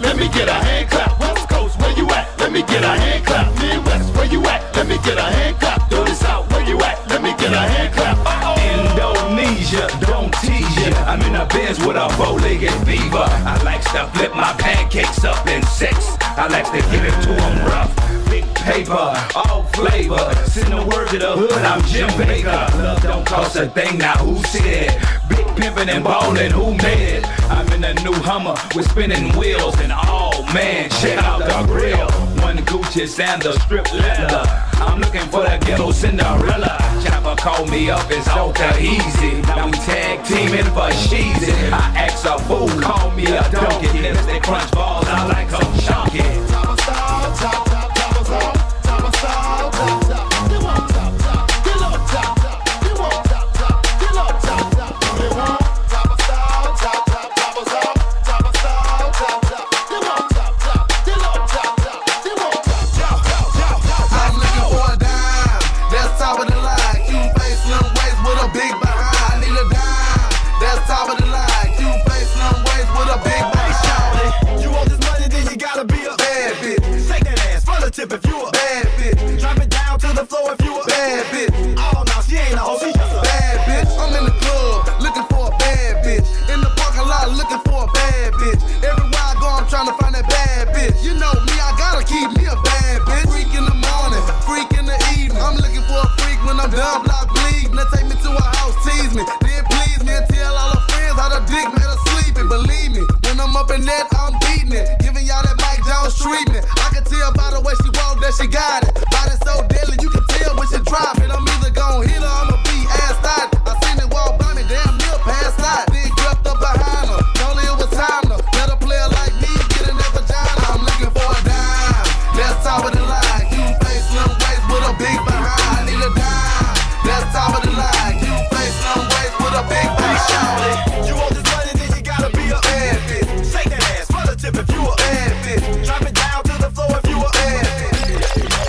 Let me get a hand clap. West Coast, where you at? Let me get a hand clap. Midwest, where you at? Let me get a hand clap. Through the South, where you at? Let me get a hand clap. Uh-oh. Indonesia, don't tease ya. I'm in a Benz with a four-legged fever. I like to flip my pancakes up in six. I like to give it to 'em rough. Big paper, all flavor. Send the word to the hood, I'm Jim Baker. Love don't cost a thing, now who said? Big pimpin' and ballin', who made it? I'm in a new Hummer with spinning wheels. And oh man, check out the grill. One Gucci sandal, strip leather. I'm looking for the ghetto Cinderella. Chopper called me up, it's ultra easy. Now we tag teaming for Sheezy. I ask a fool, call me a donkey. Lips they crunch balls, I like them chunky. Top style, top, top, top, top, top style, top, top. You want top, top, you love top, top. You want top, top, you love top, top. You want top style, top, top, top, top, top style, top, top. You want top, top, you love top, top. You want top, top, top, top, top. I'm looking for a dime, that's top of the line. Cute face, slim waist with a big behind. I need a dime, that's top of the line. Cute face, slim waist with a big behind. You want this money, then you gotta be a bad bitch. Shake that ass for the tip if you a bad bitch. Drop it down to the floor if you a bad bitch. Oh no, she ain't a hoe, she just a bad bitch. I'm in the club looking for a bad bitch. In the parking lot looking for a bad bitch. Everywhere I go, I'm trying to find that bad bitch. You know me, I gotta keep me a bad bitch. Freak in the morning, freak in the evening. I'm looking for a freak when I'm done block bleeding. Now take me to a house, tease me, then please me and tell all her friends how the dick made her sleeping. Believe me, when I'm up in that, I'm beating it. Giving y'all that Mike Jones treatment. I can tell by the way she walk that she got it. Body so deadly, you can tell when she drop it. I'm either gon' hit her, I'ma be ass out. I seen it walk by me, damn near passed out. Then crept up behind her, told her it was time to let a player like me get in that vagina. I'm looking for a dime, that's top of the line. Cute face, slim waist with a big behind. I need a dime, that's top of the line. Cute face, slim waist with a big behind. You want this money, then you gotta be a bad bitch. Shake that ass for the tip if you a bad bitch. Drop it down to the floor if you a bad bitch.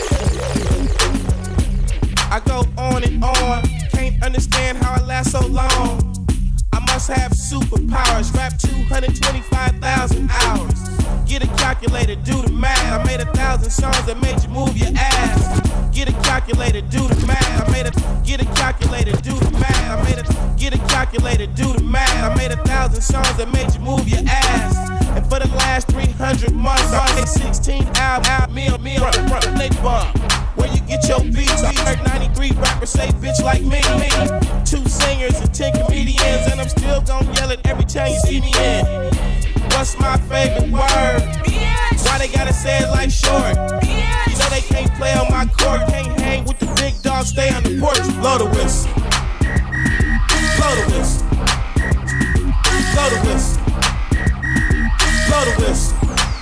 I go on and on, can't understand how I last so long. I must have superpowers, rap two hundred twenty-five thousand hours. Get a calculator, do the math. I made a thousand songs that made you move your ass. Get a calculator, do the math. I made a get a calculator, do the math. I made a get a calculator, do the math. I made a thousand songs that made you move your ass. And for the last three hundred months, I made sixteen albums, out, meal, meal, front, front, they bump. Where you get your beats? I heard ninety-three rappers say bitch like me. Two singers and ten comedians, and I'm still gon' yell it every time you see me in. What's my favorite word? Why they gotta say it like short? You know they can't play on my court, can't hang with the big dogs, stay on the porch. Blow the whistle. Blow the whistle. Blow the whistle. Blow the whistle.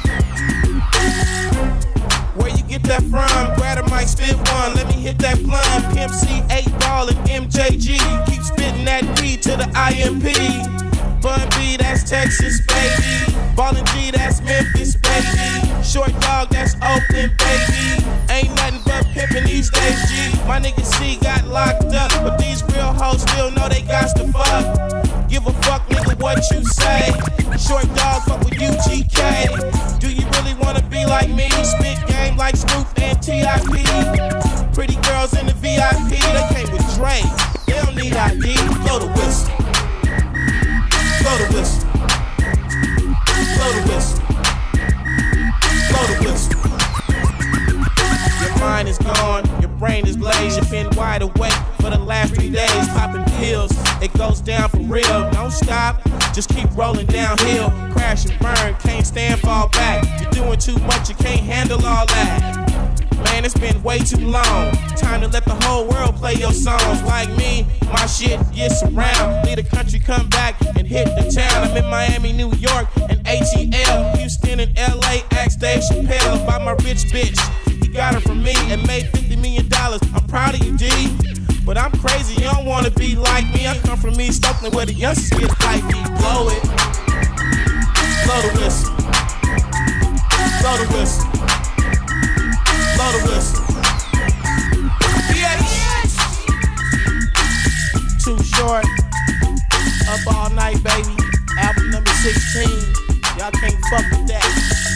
Where you get that from? Grab a mic, spit one. Let me hit that blunt. Pimp C, eight ball, and M J G. Keep spitting that weed to the I M P. Bun B, that's Texas, baby. Ballin' G, that's Memphis, baby. Short dog, that's Oakland, baby. Ain't nothing but pimpin' these days, G. My nigga C got locked up, but these real hoes still know they got to fuck. Give a fuck, nigga, what you say. Short dog, fuck with U G K. Do you really wanna be like me? Spit game like Snoop and T I P. Pretty girls in the V I P, they came with Dre. They don't need I D. Blow the whistle. Blow the whistle. Blow the whistle. Blow the whistle. Your mind is gone, your brain is blazed. You've been wide awake for the last three days, popping pills. It goes down for real. Don't stop, just keep rolling downhill. Crash and burn, can't stand, fall back. You're doing too much, you can't handle all that. Man, it's been way too long. Time to let the whole world play your songs. Like me, my shit gets around. Leave the country, come back and hit the town. I'm in Miami, New York, and A T L. Houston and L A, ask Dave Chappelle about my rich bitch. He got her from me and made fifty million dollars. I'm proud of you, D. But I'm crazy, you don't wanna be like me. I come from East Oakland where the youngsters get like me. Blow it. Blow the whistle. Blow the whistle. Blow the whistle. Yes. Too short. Up all night, baby. Album number sixteen. Y'all can't fuck with that.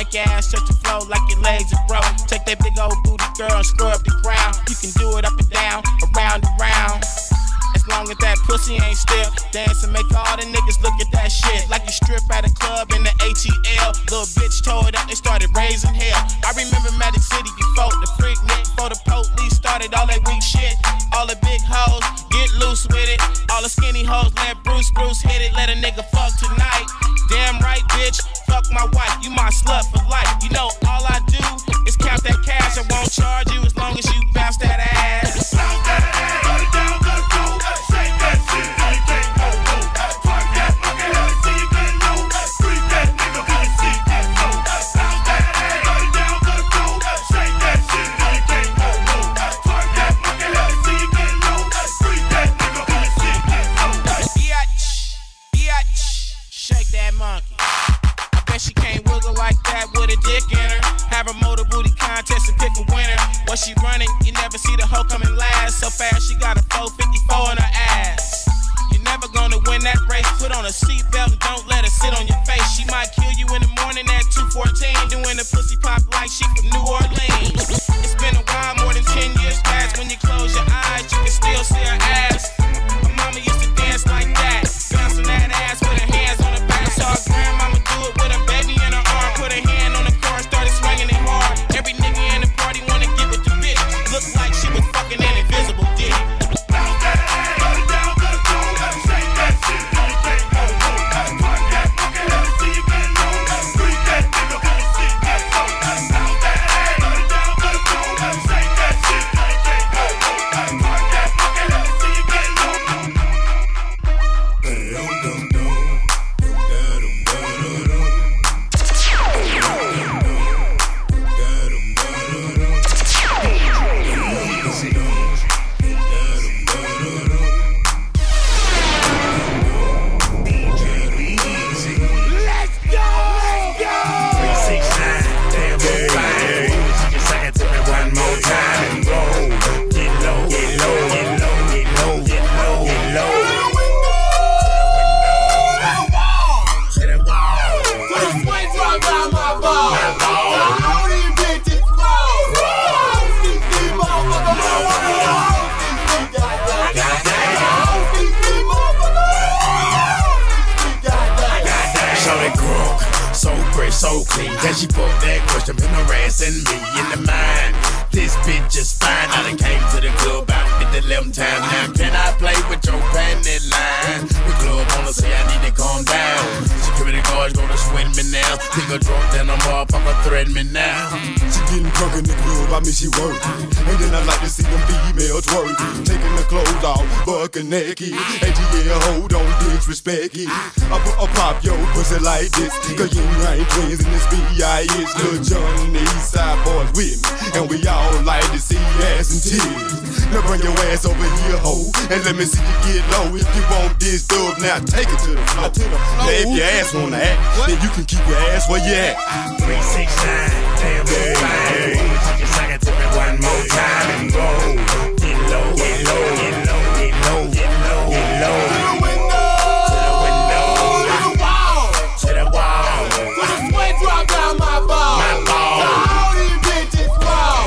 shake your ass, touch the floor like your legs are broke. Take that big old booty girl and scrub up the crowd. You can do it up and down, around and round. As long as that pussy ain't stiff, dance and make all the niggas look at that shit. Like you strip at a club in the A T L. Little bitch tore it up, they started raising hell. I remember Magic City before the freak nick, before the police started all that weak shit. All the big hoes, get loose with it. All the skinny hoes, let Bruce Bruce hit it. Let a nigga fuck tonight. Damn right, bitch, fuck my wife, you my slut for life. You know all I do is count that cash. I won't charge you as long as you bounce that ass. Bounce that ass, got it down, got it go. Shake that shit, till you can't go, go. Twerk that monkey, let it see you get low. Freak that nigga, let it see you get low. Bounce that ass, got it down, got it go. Shake that shit, till you can't go, go. Twerk that monkey, let it see you get low. Freak that nigga, let it see you get low. Biatch, biatch, shake that monkey. I bet she can't wiggle like that with a dick in her. Have a motor booty contest and pick a winner. When she running, you never see the hoe coming last. So fast, she got a four fifty-four in her ass. You're never gonna win that race. Put on a seatbelt and don't let her sit on your face. She might kill you in the morning at two fourteen, doing the pussy pop like she from New Orleans. It's been a while, more than ten years past. When you close your eyes, you can still see her ass. My mama used to dance like that, bouncing that ass with her hands on her back. I saw her grandmama do it with her baby in her arm. Put her hand on the car, started swinging it hard. Every nigga in the party wanna get with the bitch. Looked like she was fucking an invisible dick. Bounce that ass, got it down, got it go. Shake that shit, till you can't go, go. Twerk that monkey, let it see you get low. Freak that nigga, let it see you get low. Bounce that ass, got it down, got it go. Shake that shit, till you can't go, go. Twerk that monkey, let it see you get low. So clean, can she put that question in her ass and me in the mind? This bitch is fine. I done came to the club about fifty eleven times. Now can I play with your panty line? The club wanna say I need to calm down. Security guards gonna swing me now. Nigga drunk, then I'm up, I'ma threaten me now. She getting drunk in the club, I mean she working. And then I like to see them females twerking. Taking the clothes off, bucking naked. And yeah, hold on, disrespect it. I put a pop your pussy like this. Cause you ain't twins in this B I S. Lil' John and the East Side boys with me. And we all like to see ass and titties. Now bring your ass over here, ho, and let me see you get low. If you want this dub, now take it to the floor. Now if your ass wanna act, then you can keep your ass where you at. Three, six, nine, damn, yeah, fine. Yeah. Just suck it to me one more time and go. Get low, get low, get low, get low, get low, get low. To the window, to the window, to the wall, to the wall. To the sweat drop down my ball, my ball. All these bitches fall.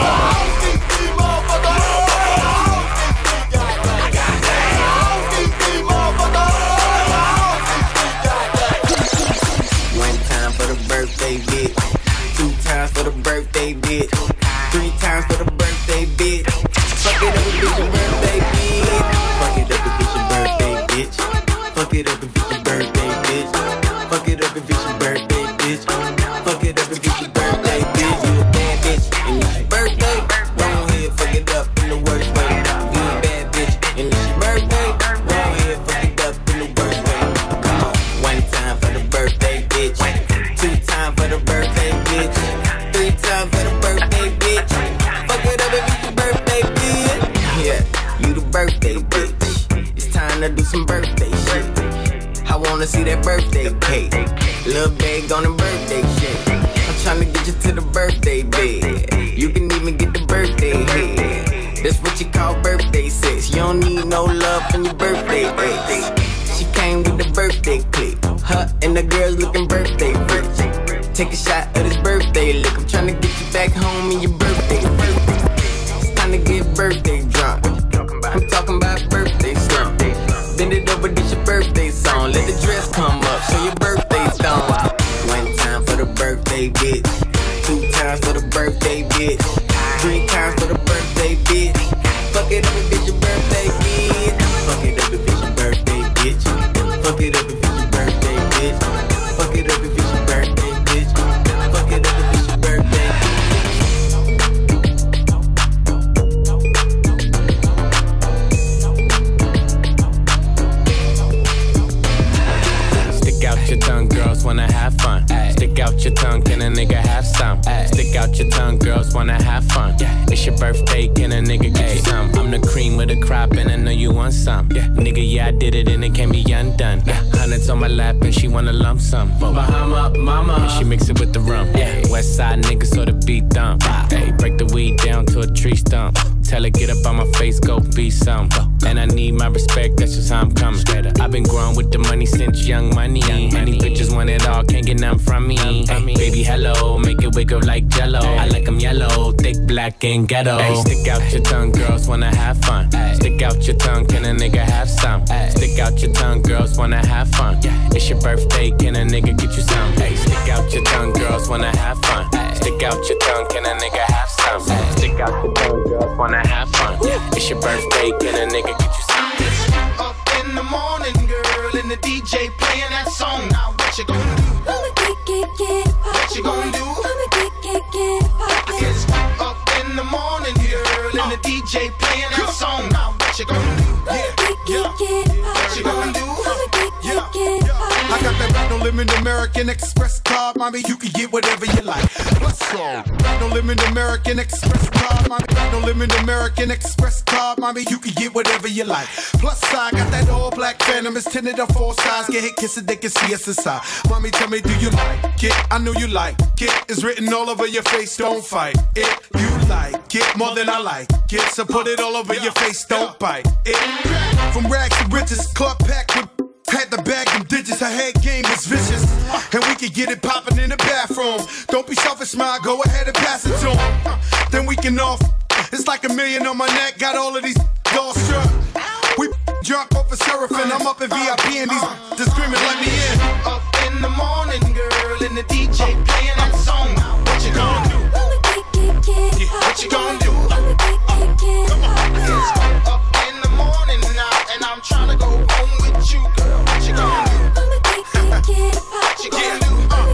For the birthday bitch, three times for the birthday bitch. Fuck it up if it's your birthday bitch. Fuck it up if it's your birthday bitch. Fuck it up if it's your birthday bitch. Fuck it up if it's your birthday bitch. Fuck it up if it's your birthday bitch. You a bad bitch and it's your birthday. Go ahead, fuck it up in the worst way. You a bad bitch and it's your birthday. Go ahead, fuck it up in the worst way. Come on, one time for the birthday bitch, two times for the birthday bitch. Three times for the birthday bitch. Fuck it up if it's your birthday bitch. Yeah, you the birthday bitch. It's time to do some birthday shit. I wanna see that birthday cake. Little bag on the birthday shit. I'm tryna get you to the birthday bed. You can even get the birthday head. That's what you call birthday sex. You don't need no love from your birthday ex. She came with the birthday click. Her and the girls looking birthday rich. Take a shot of this your birthday lick. I'm tryna get you back home in your birthday. It's time to get birthday drunk. I'm talking about birthday song. Bend it over, this your birthday song. Let the dress come up, show your birthday song. One time for the birthday bitch. Two times for the birthday bitch. Three times for the birthday bitch. Fuck it up if it's your birthday bitch. Fuck it up if it's your birthday bitch. Fuck it up if it's your birthday bitch. Fuck it up if it's your birthday bitch. Fuck it up if it's your birthday bitch. Stick out your tongue, girls wanna have fun. Stick out your tongue, can a nigga have some? Stick out your tongue, girls wanna have fun. It's your birthday, can a nigga get you some? I'm the cream with a crop and I know you want some. Nigga, yeah, I did it and it can't be undone. Hundreds on my lap and she wanna lump sum. Bahama, mama, and she mix it with the rum. West side nigga, so the beat dump. Hey, break the weed down to a tree stump. Tell her get up on my face, go be some. And I need my respect, that's just how I'm coming. I've been growing with the money since young money. Many bitches want it all, can't get none from me. Hey, baby, hello, make it wiggle like jello. I like them yellow, thick, black, and ghetto. Hey, stick out your tongue, girls wanna have fun. Stick out your tongue, can a nigga have some? Stick out your tongue, girls wanna have fun. It's your birthday, can a nigga get you some? Hey, stick out your tongue, girls wanna have fun. Stick out your tongue, can a nigga have some? Stick out your tongue, girls wanna have fun. It's your birthday, can a nigga get you some? Up in the morning, girl, and the D J playing that song. Now what you gonna do? I'ma get, get, get What you gonna do? I'ma get, get, get It's up in the morning, girl, and the D J playing that song. Now what you gonna do? Yeah, yeah, yeah. What you gonna do? I'ma get, get, get I got that Rap No Limit American Express card, mommy, you can get whatever you like. Plus, Rap No Limit American Express card, mommy, Rap No Limit American Express card, mommy, you can get whatever you like. Plus, I got that all black Phantom, it's tinted on four sides. Get hit, kiss it, they can see us inside. Mommy, tell me, do you like it? I know you like it. It's written all over your face, don't fight it. You like it more than I like it, so put it all over your face, don't bite it. From rags to riches, club packed with. Had to bag them digits, her head game is vicious. And we can get it poppin' in the bathroom. Don't be selfish, smile, go ahead and pass it to him. Then we can off. It's like a million on my neck, got all of these all struck. We drunk off a seraphim, I'm up in V I P and these just screaming, let me in. Up in the morning, girl, and the D J playing that song. Now what you gonna do? Yeah, what you gonna do? Come on. It's up in the morning now, and I'm trying to go home with you, girl. What you gonna do? What you gonna do? Uh,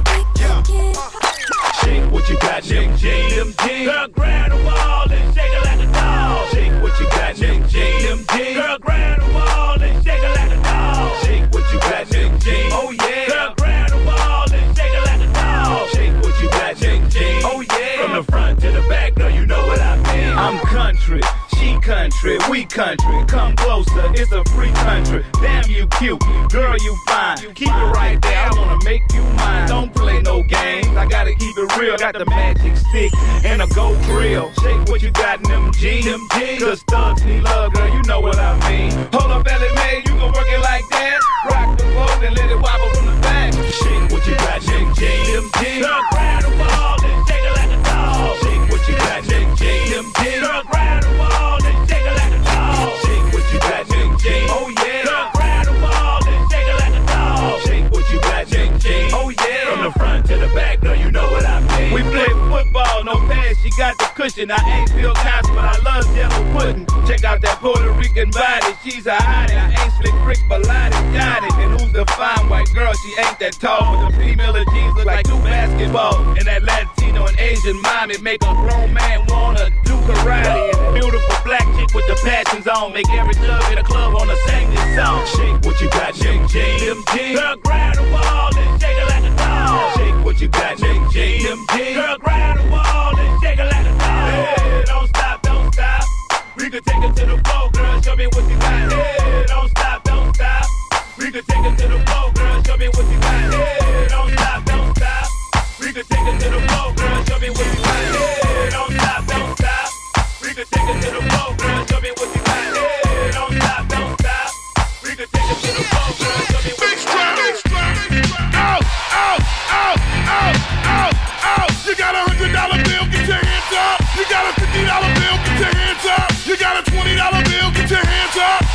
yeah. Shake what you got, shake J M G. Girl, grab the wall and shake it like a dog. Shake what you got, shake J M G. Girl, grab the wall and shake it like a dog. Shake what you got, shake J. Oh yeah. Girl, grab the wall and shake it like a dog. Shake what you got, shake J. Oh yeah. From the front to the back, girl, you know what I mean. I'm country. She country, we country, come closer, it's a free country. Damn you cute, girl you fine. Keep it right there, I wanna make you mine. Don't play no games, I gotta keep it real. Got the magic stick and a gold grill. Shake what you got in them jeans, cause thugs need love, girl, you know what I mean. Hold up, Ellie Mae, you can work it like that. Rock the boat and let it wobble from the back. Shake what you got, shake J M G. Girl, grab the ball and shake it like a dog. Shake what you got, shake J M G. Girl, grab the ball and shake it like a dog. Shake what you got, shake J. Oh yeah. Girl, grab the ball and shake it like a dog. Shake what you got, shake J. Oh yeah. From the front to the back, girl, you know what I mean. We play football, no pass, she got the cushion. I ain't Bill Cosby, but I love yellow pudding. Check out that Puerto Rican body, she's a hottie. I ain't slick Rick Bellotti, got it. And who's the fine white girl? She ain't that tall, but the female jeans look like two basketballs. And that Latino and Asian mommy make a grown man wanna do karate. And a beautiful black chick with the passions on, make every thug in the club wanna sing this song. Shake what you got, shake J M G. Girl, grab the wall and shake it like a dog. Shake what you got, shake J M G. Girl, grab the wall and shake it like a dog. Hey, don't stop, don't stop. We could take it to the floor, girl, show me what you got. Hey, don't stop, don't stop. We could take it to the floor, girl, show me what you got. Hey, don't stop, don't stop. We could take it to the floor, girl, show me what you got. Hey, don't stop, don't stop. We could take it to the floor, girl, show me what you got. Hey, don't stop, don't stop. We could take it to the floor, girl, show me what you got. Out, out, out, out, out, out.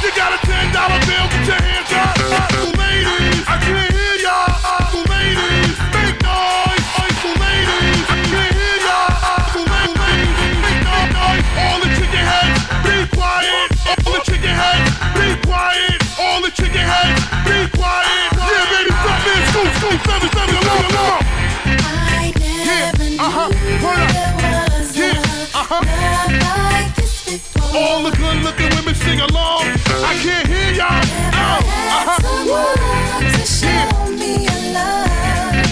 you got a ten dollar bill, get your hands up. Uh, ladies, I can't hear y'all. Uh, ladies, make noise. Uh, ladies, I can't hear y'all. Uh, ladies, make noise. All the chicken heads, be quiet. All the chicken heads, be quiet. All the chicken heads, be quiet. Yeah, baby, stop me. Scoop, scoop, seven, seven, along, along. I never yeah, uh-huh. knew there was yeah, uh-huh. love like this before. All the good looking women sing along. I can't hear y'all. Oh, uh-huh. Someone to show yeah. me a love,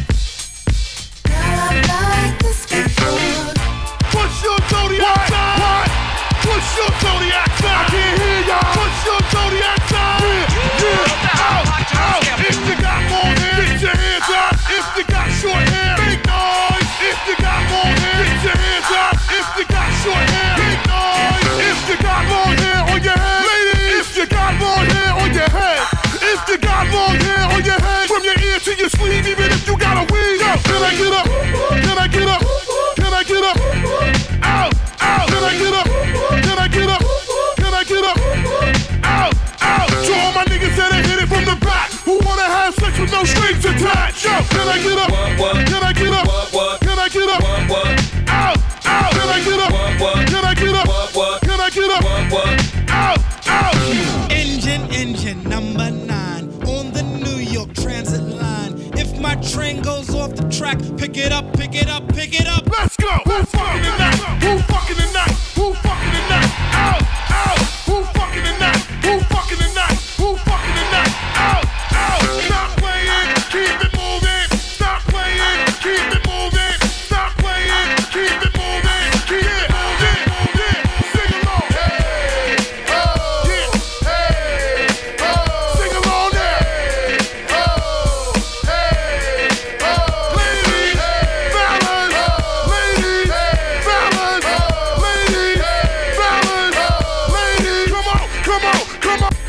love like this before. Push your zodiac sign. What? Push your zodiac sign. I can't hear y'all. Push your zodiac sign. Yeah, yeah. Out, out. If you got long hair, get your hands up. If you got short hair, make noise. If you got long hair, get your hands up. If you got short hair, make noise. If you got long hair on your head, ladies. If you got long hair on your head, if you got long hair on your head, from your ear to your sleeve, even if you got a weave. Yo, can I get up? Can I get up? Can I get up? Out, out. Can I get up? Can I get up? Can I get up? Out, out. To all my niggas that ain't hit it from the back, who wanna have sex with no strings attached. Yo, can I get up? Can I get up? Can I get up? Out, out. Can I get up? Can I get up? Can I get up? Out, out. Engine, engine number nine on the New York Transit line. If my train goes off the track, pick it up, pick it up, pick it up. Let's go. Who fucking tonight? Who fucking tonight? Who fucking tonight? Out, out. Who fucking tonight? Who fucking tonight? Who fucking tonight? Out, out. Stop playing, keep it moving. Stop playing, keep it moving. Stop playing, keep it moving. Keep it moving, moving. Sing along. Hey, oh, yeah. Hey, oh. Sing along there. Hey, oh, hey, oh. Ladies, fellas, ladies, fellas, ladies, fellas, ladies. Come on, come on, come on.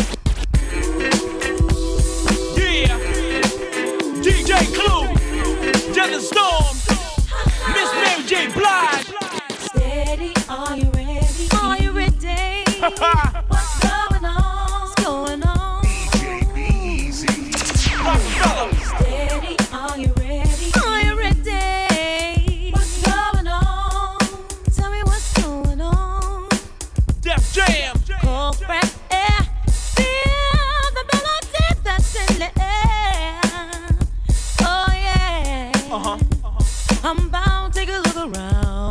Yeah, D J Clue, Desert Storm, Miss Mary J. Blige. Steady, are you ready? Are you ready? What's going on? What's going on? Steady, are you ready? Are you ready? What's going on? Tell me what's going on. Def Jam. Cold fresh air, feel the melody that's in the air. Oh yeah. Uh-huh. I'm bound to take a look around.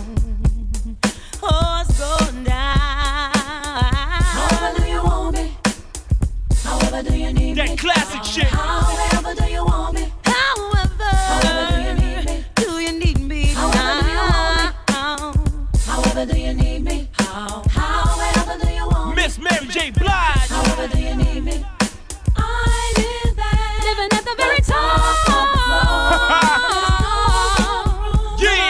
Oh, it's going down. However do you want me? However do you need That me? classic shit. However do you want me? However, however do you need me? Do you need me? However do you want me? However do you need me? How? However do you want me? Miss Mary J. Blige. However do you need me? I live there, living at the very top of the floor. Yeah.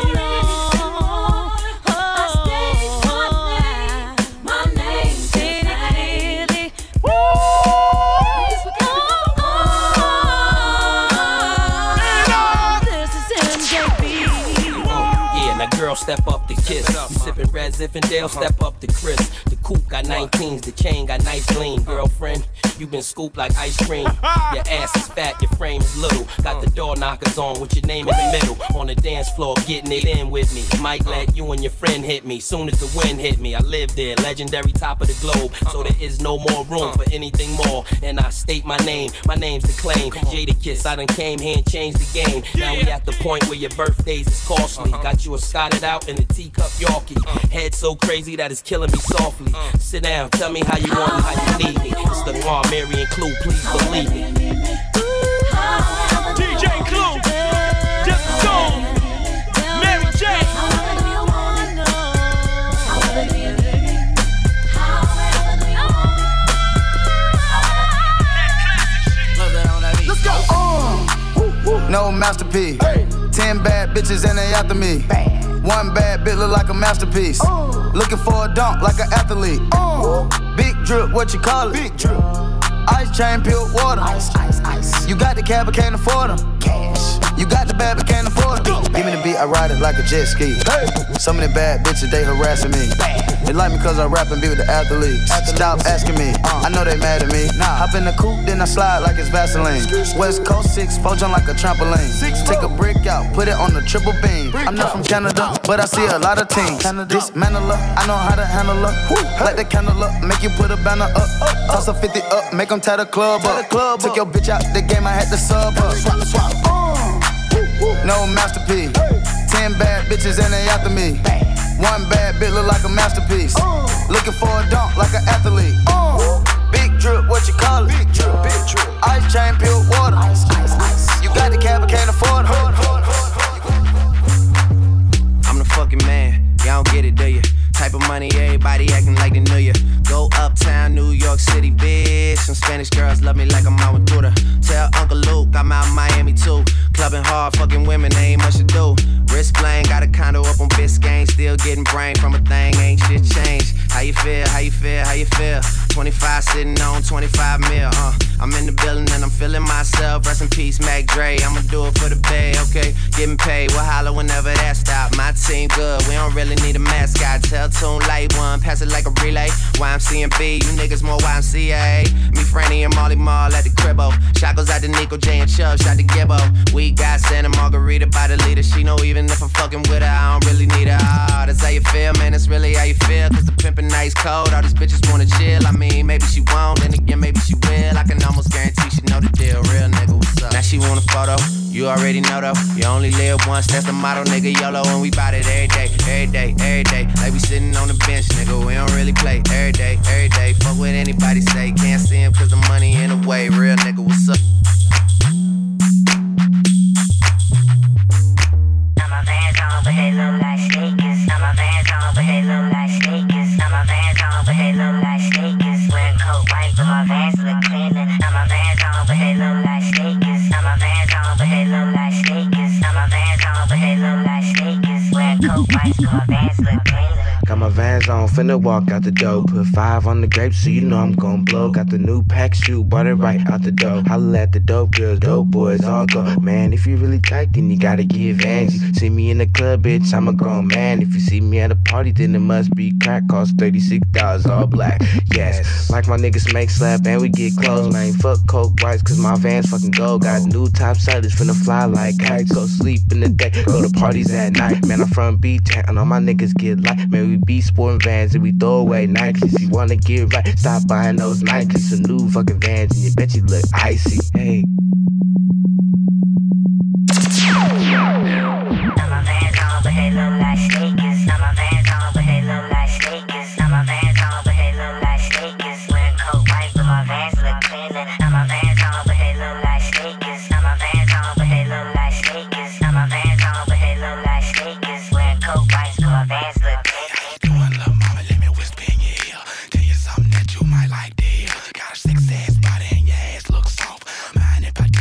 Girl, step up the kiss. You sippin' Red Zinfandel, step up the Chris. The coupe got nineteens, the chain got nice gleam. Girlfriend, you been scooped like ice cream. Your ass is fat, your frame is little. Got the door knockers on with your name in the middle. On the dance floor, getting it in with me. Might let you and your friend hit me. Soon as the wind hit me, I live there, legendary top of the globe. So there is no more room for anything more. And I state my name, my name's the claim. Jadakiss, I done came here and changed the game. Now we at the point where your birthdays is costly. Got you a Scotted out in a teacup Yorkie. Head so crazy that it's killing me softly. Sit down, tell me how you want and how you need me. It's the Noir, Mary and Clue, please believe me. D J Clue, Just Storm, Mary J. Let's go. Uh, no masterpiece. Hey. Ten bad bitches and they after me. Bang. One bad bitch look like a masterpiece. Uh. Looking for a dunk like an athlete. Uh. Big drip, what you call it? Big drip. Ice chain, pure water. Ice, ice, ice. You got the cab, but can't afford them. Cash. You got the bad, but can't afford them. Give me me the beat, I ride it like a jet ski. Some of the bad bitches, they harassing me. They like me cause I rap and be with the athletes. Stop asking me, I know they mad at me. Hop in the coupe, then I slide like it's Vaseline. West Coast six, four jump like a trampoline. Take a brick out, put it on the triple beam. I'm not from Canada, but I see a lot of teams. Dismantle her, I know how to handle her. Light the candle up, make you put a banner up. Toss a fifty up, make them tie the club up. Took your bitch out the game, I had to sub up. No masterpiece. Ten bad bitches and they after me. One bad bitch look like a masterpiece. Looking for a dunk like an athlete. Big drip, what you call it? Big drip, big drip. Ice chain, pure water. Ice, ice, ice. You got the cab, but can't afford it. I'm the fucking man. Y'all don't get it, do you? Type of money, everybody acting like they knew ya. Go uptown, New York City, bitch. Some Spanish girls love me like I'm out with Duda. Tell Uncle Luke I'm out in Miami too. Clubbing hard, fucking women, ain't much to do. Wrist playing, got a condo up on Biscayne. Still getting brain from a thing, ain't shit changed. How you feel, how you feel, how you feel? twenty-five sitting on twenty-five mil, uh. I'm in the building and I'm feeling myself. Rest in peace, Mac Dre. I'ma do it for the bay, okay? Getting paid, we'll holler whenever that stop. My team good, we don't really need a mascot. Tell Tune Light One, pass it like a relay. Y M C and B, you niggas more Y M C A. Me, Franny, and Molly Mall at the cribbo. Shot goes out to Nico J and Chubb, shot to Gibbo. We got Santa Margarita by the leader. She know even if I'm fucking with her, I don't really need her. Oh, that's how you feel, man, that's really how you feel. Cause the pimpin' nice cold, all these bitches wanna chill. I mean, maybe she won't, then again, maybe she will. I can almost guarantee she know the deal, real nigga, what's up? Now she want a photo, you already know though. You only live once, that's the motto, nigga, YOLO. And we bout it every day, every day, every day. Like we sitting on the bench, nigga, we don't really play. Every day, every day, fuck what anybody say. Can't see him cause the money in the way, real nigga, what's up? Now my Vans on, but they look like sneakers. Now my Vans on, but they look like sneakers. Now my Vans on, but they look like sneakers. Wearing coat white, but my Vans look cleaner. Now my Vans on, but they look like sneakers. Now my Vans on, but they look like sneakers. Now my Vans on, but they look like sneakers. Wearing coat white, but my Vans look cleaner. Got my Vans on, finna walk out the door. Put five on the grapes, so you know I'm gon' blow. Got the new pack shoe, bought it right out the door. Holla at the dope girls, dope boys, all go. Man, if you really tight, then you gotta give Vans. You see me in the club, bitch, I'm a grown man. If you see me at a party, then it must be crack. Cost thirty-six dollars, all black. Yes, like my niggas make slap and we get close. Man, fuck coke whites, cause my Vans fucking gold. Got new top sellers, finna fly like kites. Go sleep in the day, go to parties at night. Man, I'm from B-Town, and all my niggas get light. Man, we be sporting Vans and we throw away Nikes. If you wanna get right, stop buying those Nikes. Some new fucking Vans and you bet you look icy. Hey. Now my Vans on, but they look like sneakers. Now my Vans on, but they look like sneakers. Now my Vans on, but they look like sneakers. Wearing coat white, but my Vans look cleaner. Now my Vans on, but they look like sneakers. Now my Vans on, but they look like sneakers. Now my Vans on, but they look like sneakers. Wearing coat white, but my Vans look cleaner. Got a six ass body and your ass looks soft. Mind if I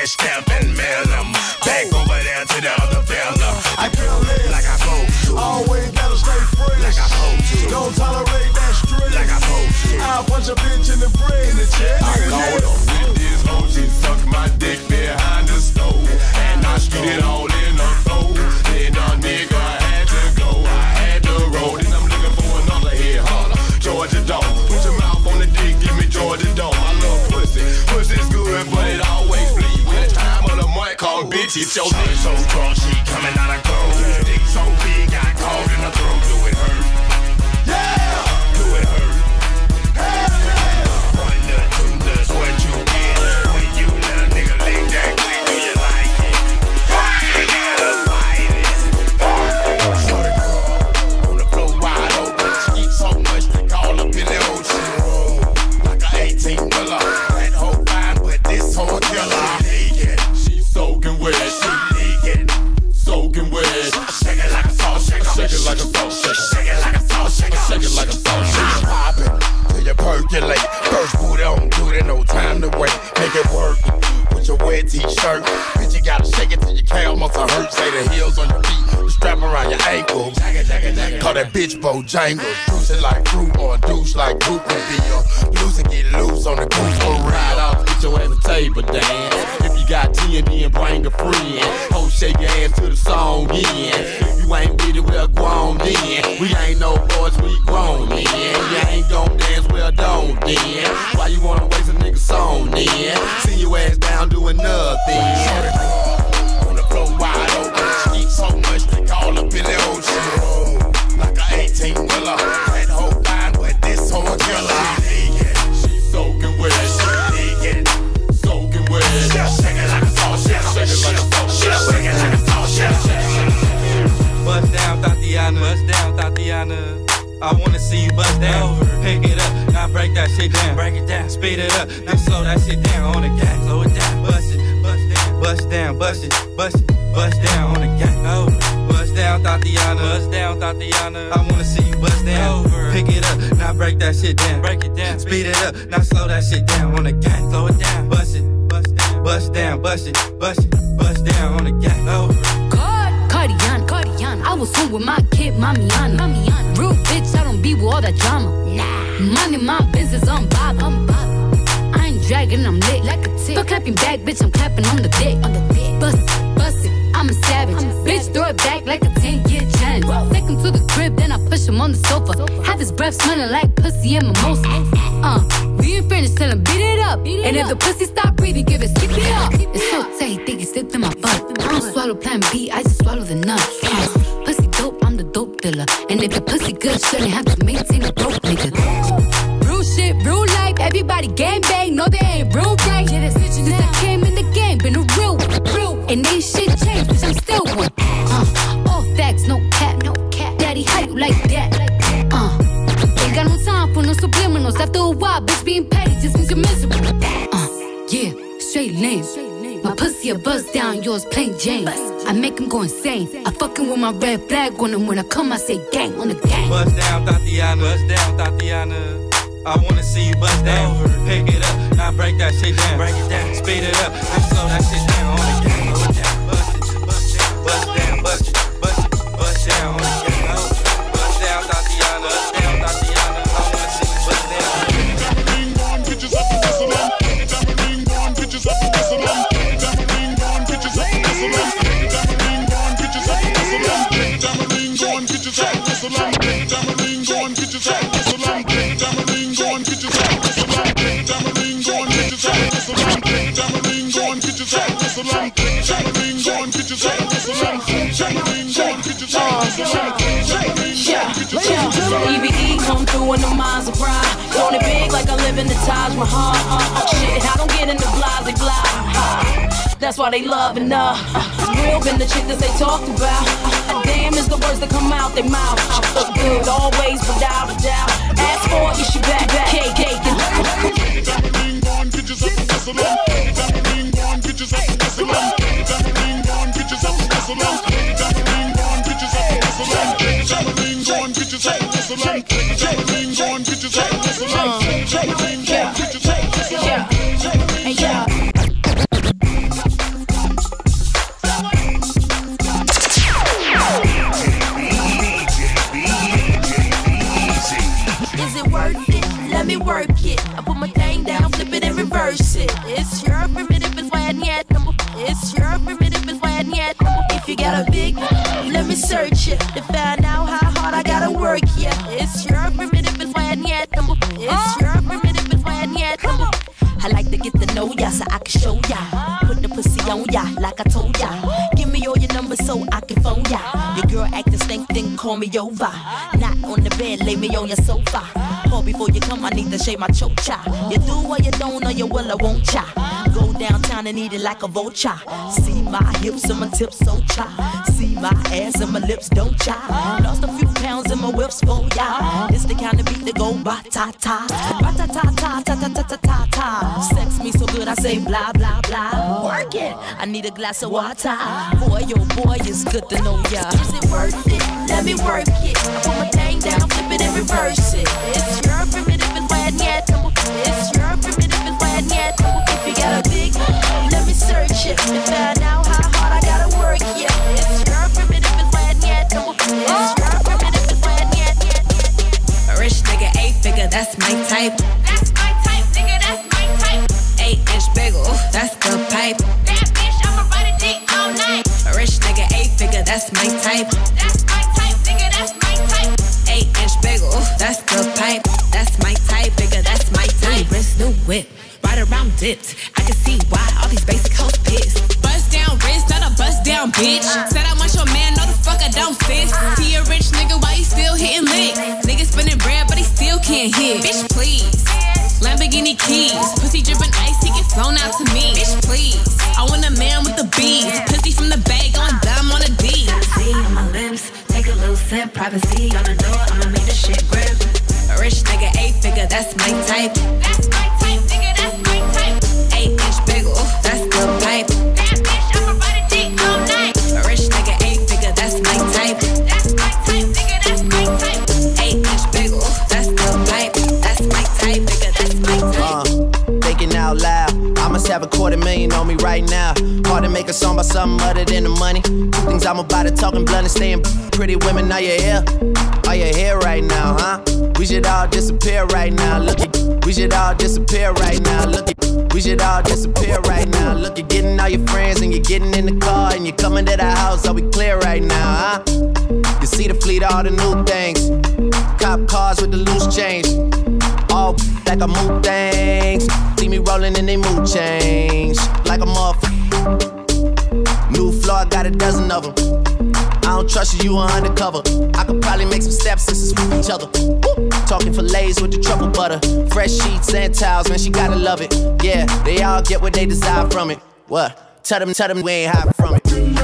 stamp and mail them. Back over there to the other fella. I kill it like I supposed to. Always gotta stay fresh like I supposed to. Don't tolerate that stress like I supposed to. I'll punch a bitch in the brain in the chest. I called her with this hoe. She sucked my dick behind the stove. And I shoot it all in her throat. Then a nigga had to go. I had to roll. Then I'm looking for another head holler. Georgia Dome. Put your mouth on the dick. Give me Georgia Dome. I love pussy. Pussy's good, but it always bleed. When it's time of the month, call bitch, it's your dick. So drunk, she coming out of clothes. Dick so big, got caught in the throat. Do it hurt? Yeah! Do it hurt? Hell yeah! One, the two, that's what you get. When you little nigga lick that click, do you like it? You gotta fight it. Shorty girl, on the floor wide open. She eats so much, they call up in the ocean. Like an eighteen-wheeler. That whole fine, but this whole killer. She soaking wet. She leaking. Soaking wet. Shake it like a salt shaker. Shake it like a salt shaker. Shake it like a salt shaker. Shake it like a salt shaker. Poppin' till you percolate. First booty on duty, no time to wait. Make it work with your wet t-shirt. Bitch, you gotta shake it till your calf muscle hurt. Say the heels on your feet, the strap around your ankle. Call that bitch Bojangles. Juice it like fruit or a douche like Goop would be a loose and get loose on the goose for real. Ride out, get your ass a table dance. If you got T and D and bring a friend, ho, shake your ass to the song in. If you ain't with it, well, go on then. We ain't no boys, we grown then. You ain't gon' dance, well, don't then. Why you wanna waste a nigga song then? See your ass down doing nothing. On the floor wide open. She eats so much, they call up in the ocean. Like an eighteen-wheeler. That whole fine, but this whole killer. She soaking wet. She leaking. Soaking wet. Shake it like a salt shaker. Shake it like a salt shaker. Shake it like a salt shaker. Bust down, Tatiana. Bust down, Tatiana. I wanna see you bust down. Pick it up, now break that shit down. Break it down, speed it up, now slow that shit down on the gas. Slow it down, bust it, bust down, bust down, bust it, bust it, bust down on the gas. Bust down, Tatiana. Bust down, Tatiana. I wanna see you bust down. Pick it up, now break that shit down. Break it down, speed it up, now slow that shit down on the gas. Slow it down, bust it, bust down, bust down, bust it, bust it, bust down on the gas. Cardiana, Cardiana. I was home with my kid, Mamiana. Mamiana. Real bitch, I don't be with all that drama. Nah. Money, my business, I'm bobbing. I'm bobbing. I ain't dragging, I'm lit like a tick. Stop clapping back, bitch, I'm clapping on the dick. On the dick. Bust it, bust it, I'm a savage. I'm a bitch, savage. Throw it back like a ten-year challenge. Whoa. Take him to the crib, then I push him on the sofa. sofa. Have his breath smelling like pussy and mimosa. Uh, we ain't finished, tell him beat it up. Beat it and up. If the pussy stop breathing, give it, skip it up. It's so tight, think it slipped in my butt. I don't swallow plan B, I just swallow the nut. Uh, pussy dope, I'm the dope dealer. And if the pussy good, shouldn't have to maintain a dope nigga. Real shit, real life, everybody gang bang, no they ain't real right. Since I came in the game, been a real one, real one. And ain't shit changed, bitch, I'm still one. Uh, all facts, no cap, no cap. Daddy, how you like that? Uh, ain't got no time for no subliminals. After a while, bitch, being petty just means you're miserable. Uh, yeah, straight lane. My pussy a buzz down, yours plain Jane. I make him go insane. I fucking with my red flag on him. When I come, I say gang on the gang. Bust down, Tatiana. Bust down, Tatiana. I wanna see you bust down. Pick it up, now break that shit down. Break it down, speed it up, now slow that shit down on the gang. Slow it down, bust it, bust down, bust down, bust it, bust it, bust down on the gang. Bust down, Tatiana. Bust down, Tatiana. I wanna see you bust down. Tambourine gone, bitches up and whistle on. Tambourine gone, bitches up and whistle on. Tambourine gone, bitches up and whistle on. Tambourine gone, bitches up and whistle on. Tambourine gone, bitches up and whistle on. Tambourine gone, bitches up and whistle on. Tambourine gone, bitches up and whistle on. Tambourine gone, bitches up and whistle on. Tambourine gone, bitches up and whistle on. Tambourine gone, bitches up and whistle on. Tambourine gone, bitches up and whistle on. E B E come through in the Maserati. Doing it big like I live in the Taj Mahal. Uh, uh, shit, I don't get into blase blah. Uh, that's why they loving uh. uh real been the chick that they talked about. Uh, damn is the words that come out their mouth. Uh, look good always without a doubt. Ask for it, you should back back. Cake, cake. Tambourine gone, bitches up and whistle on. Tambourine gone, bitches up and whistle on. Tambourine gone, bitches up and whistle on. Tambourine gone, bitches up and whistle on. Tambourine gone, bitches up and whistle on. Tambourine gone, bitches up and whistle on. Tambourine gone, bitches up and whistle on. Hey, yeah. It's your primitive and when yet. If you got a big, let me search it to find out how hard I gotta work. Yeah, it's your primitive and when yet. It's your primitive and when yet. I like to get to know ya so I can show ya. Put the pussy on ya like I told ya. Give me all your numbers so I can phone ya. Your girl acting stink, then call me over. Not on the bed, lay me on your sofa. Call before you come, I need to shave my choke cha. You do or you don't, or you will or won't cha. Go downtown and eat it like a vulture. See my hips and my tips so cha. See my ass and my lips don't cha. Lost a few pounds in my whips for ya. It's the kind of beat that go ba ta ta, ba ta ta ta ta ta ta ta ta ta. Sex me so good I say blah blah blah. Work it, I need a glass of water. Boy, oh boy, it's good to know ya. Is it worth it? Let me work it. I put my thing down, flip it and reverse it. It's your primitive and when yet. It's your primitive and when yet. If you got a big, let me search it to find out how hard I gotta work. Yeah, it's your primitive and when yet. It's your primitive and when yet. A rich nigga, eight figure, that's my type. That's my type, nigga, that's my type. Eight inch bagel, that's the pipe. That bitch, I'ma ride a dick all night. A rich nigga, eight figure, that's my type. That's my type, nigga, that's my type. Eight inch bagel, that's the pipe. That's my type, nigga, that's my type. New wrist, new whip, right around dipped. I can see why all these basic hoes pissed. Bust down wrist, not a bust down bitch. Said I want your man, no the fuck I don't sis. See a rich nigga, why he still hitting licks? Nigga spinning bread, but he still can't hit. Bitch, please. Lamborghini keys, pussy dripping ice, he get flown out to me. Bitch, please. I want a man with the beads, pussy from the bag, going dumb on a D. See on my lips, take a little sip, privacy on the door, I'ma make the shit grip. A rich nigga, eight figure, that's my type. That's my type, nigga, that's my type. Eight inch bagel, that's the pipe. That bitch, I'ma ride a dick all night. A rich nigga, eight figure, that's my type. That's my type, nigga, that's my type. Eight inch bagel, that's the pipe. That's my type, nigga, that's my type. Uh, thinking out loud, I must have a quarter million on me right now. Hard to make a song about something other than the money. Two things I'm about to talking blunt and staying. Pretty women, are you here? Are you here right now, huh? We should all disappear right now. Look at, we should all disappear right now. Look at, we should all disappear right now. Look, you're getting all your friends and you're getting in the car and you're coming to the house. Are we clear right now, huh? You see the fleet, all the new things. Cop cars with the loose change. All like I move things. See me rolling and they mood change. Like a motherfucker. New floor, I got a dozen of them. I don't trust you, you are undercover. I could probably make some stepsisters with each other. Woo! Talking fillets with the truffle butter. Fresh sheets and towels, man, she gotta love it. Yeah, they all get what they desire from it. What? Tell them, tell them we ain't hot from it.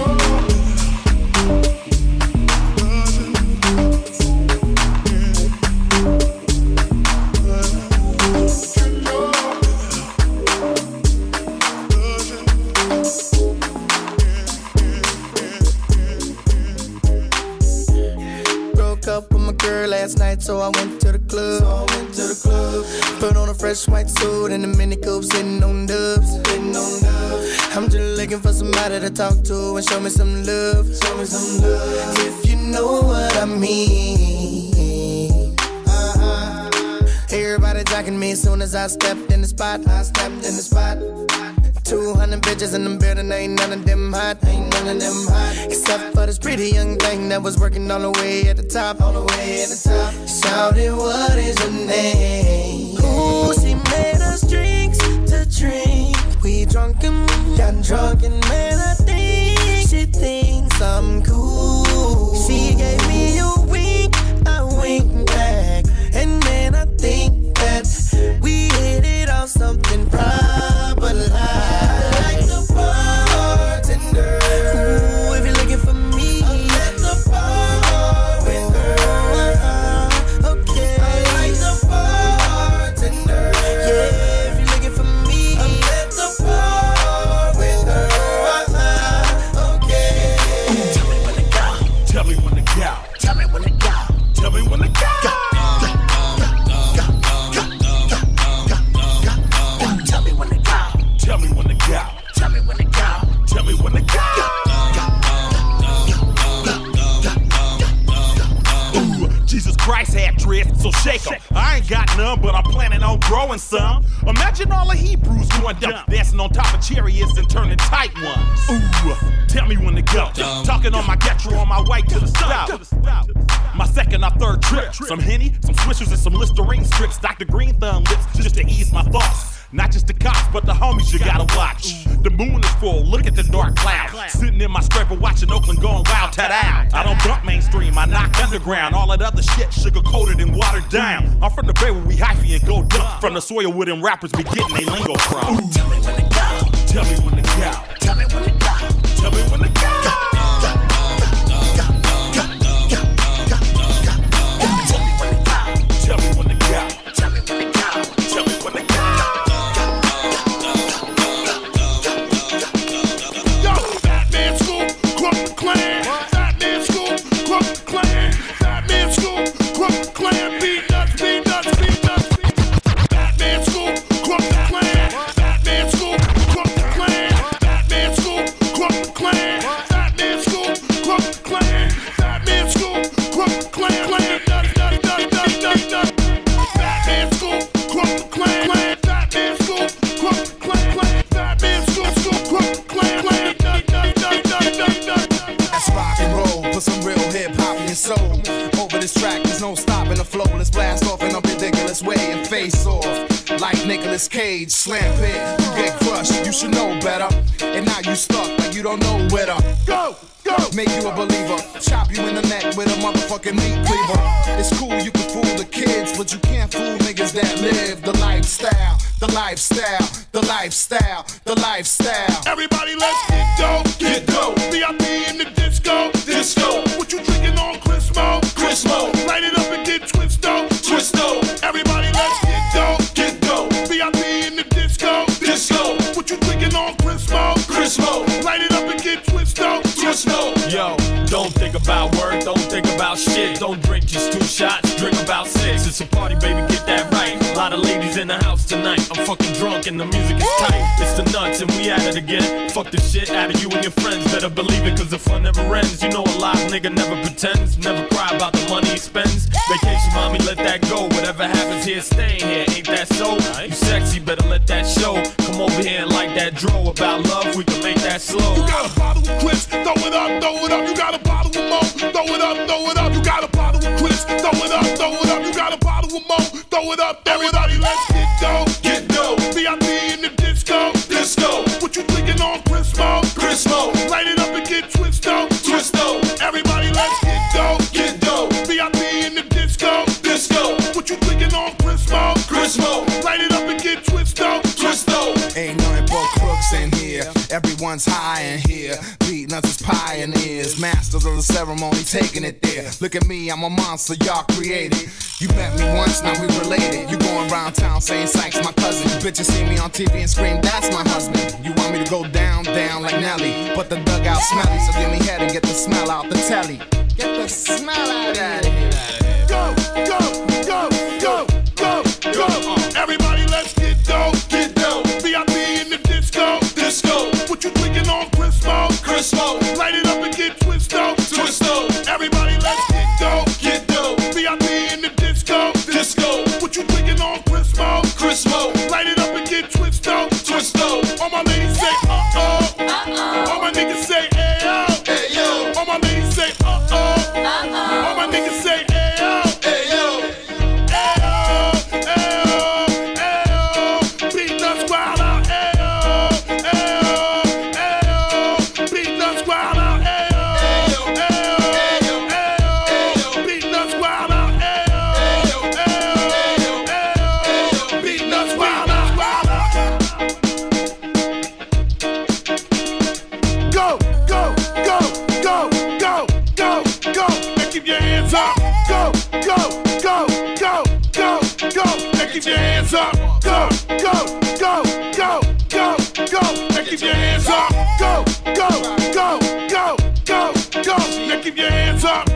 Up with my girl last night, so I went to the club. So I went to the club. Put on a fresh white suit and a mini coupe, sitting on dubs. Sitting on dubs. I'm just looking for somebody to talk to and show me some love. Show me some love. If you know what I mean. Uh-huh. Everybody jocking me as soon as I stepped in the spot. I stepped in the spot. Two hundred bitches in the building, ain't none of them hot, ain't none of them hot. Except for this pretty young thing that was working all the way at the top, all the way at the top. Shouted, what is your name? Ooh, she made us drinks to drink. We drunk and got drunk and man, I think she thinks I'm cool. She gave me a wink, I winked back. And man, I think that we hit it off something proper like. So shake 'em. I ain't got none, but I'm planning on growing some. Imagine all the Hebrews going dumb, dancing on top of chariots and turning tight ones. Ooh, tell me when to go. Talking on my Getro on my way to the stop. My second or third trip. Some Henny, some Swishers, and some Listerine strips. Doctor Green Thumb lips just to ease my thoughts. Not just the cops, but the homies you gotta watch. The moon is full, look at the dark cloud. Sitting in my scraper watching Oakland going wild, ta-da. I don't bump mainstream, I knock underground. All that other shit sugar-coated and watered down. I'm from the Bay where we hyphy and go dump. From the soil where them rappers be getting they lingo from. Ooh. Tell me when to go. Tell me when to go. Tell me when to go. Tell me when to go. Over this track, there's no stopping the flow. Let's blast off in a ridiculous way and face off like Nicolas Cage. Slam pit, you get crushed, you should know better. And now you stuck like you don't know where to go, go. Make you a believer, chop you in the neck with a motherfucking meat cleaver. It's cool, you can fool the kids, but you can't fool niggas that live the lifestyle. The lifestyle, the lifestyle, the lifestyle. Everybody, let's get dope, get dope. V I P in the disco, disco. What you drinking on Chrismo? Chrismo. Light it up and get twisto, twisto. Everybody, let's get dope, get dope. V I P in the disco, disco. What you drinking on Chrismo? Chrismo. Light it up and get twisto, twisto. Yo, don't think about work, don't think about shit. Don't drink just two shots, drink about six. It's a party, baby, get that right. A lot of ladies in the house tonight. I'm fucking drunk and the music is tight. It's the nuts and we at it again. Fuck the shit out of you and your friends. Better believe it, cause the fun never ends. You know a live nigga never pretends. Never cry about the money he spends. Vacation, mommy, let that go. Whatever happens here, staying here. Ain't that so? You sexy, better let that show. Come over here and like that dro. About love, we can make that slow. You got a bottle of Chris, throw it up, throw it up. You got a bottle of Mo, throw it up, throw it up. You got a bottle of Chris, throw it up, throw it up. You got a bottle of Mo, throw it up. Everybody, let's get dope, get dope. V I P in the disco, disco. What you drinking on Chrismo? Chrismo. Light it up and get twisto, twisto. Everybody, let's get dope, get dope. V I P in the disco, disco. What you drinking on Chrismo? Chrismo. Light it up and get twisto, twisto. Ain't nothing but crooks in here. Everyone's high in here. Beat nuts is pioneers. Masters of the ceremony, taking it there. Look at me, I'm a monster y'all created. You met me once, now we related. You going around town saying Sykes my cousin. You bitches see me on T V and scream, that's my husband. You want me to go down, down like Nelly. But the dugout smelly, so give me head and get the smell out the telly. Get the smell out of here. Go, go, go, go, go, go. Everybody, let's get dope, get dope. V I P in the disco, disco. What you drinking on Chrismo? Chrismo. Light it up and get twisto, twisto. Everybody, let's get dope, get dope. V I P in the disco, disco. What you drinking on Chrismo? Chrismo. Light it up and get twisto, twisto. All my ladies say uh oh, uh oh. All my niggas say ayo, ayo. All my ladies say uh oh, uh oh. All my niggas say ayo, ayo. Ayo, ayo, ayo. Beat the squad out, ayo, ayo, ayo. Beat the squad out, ayo, ayo, ayo. Beat the squad out, ayo, ayo, ayo. Beat the squad out, squad out. Go, go, go, go, go, go, go. Now keep your hands up. Go, go, go, go, go, go. Now keep your hands up. Go, go, go, go, go, go. Now keep your hands up. Go, go, go, go, go, go. Now keep your hands up.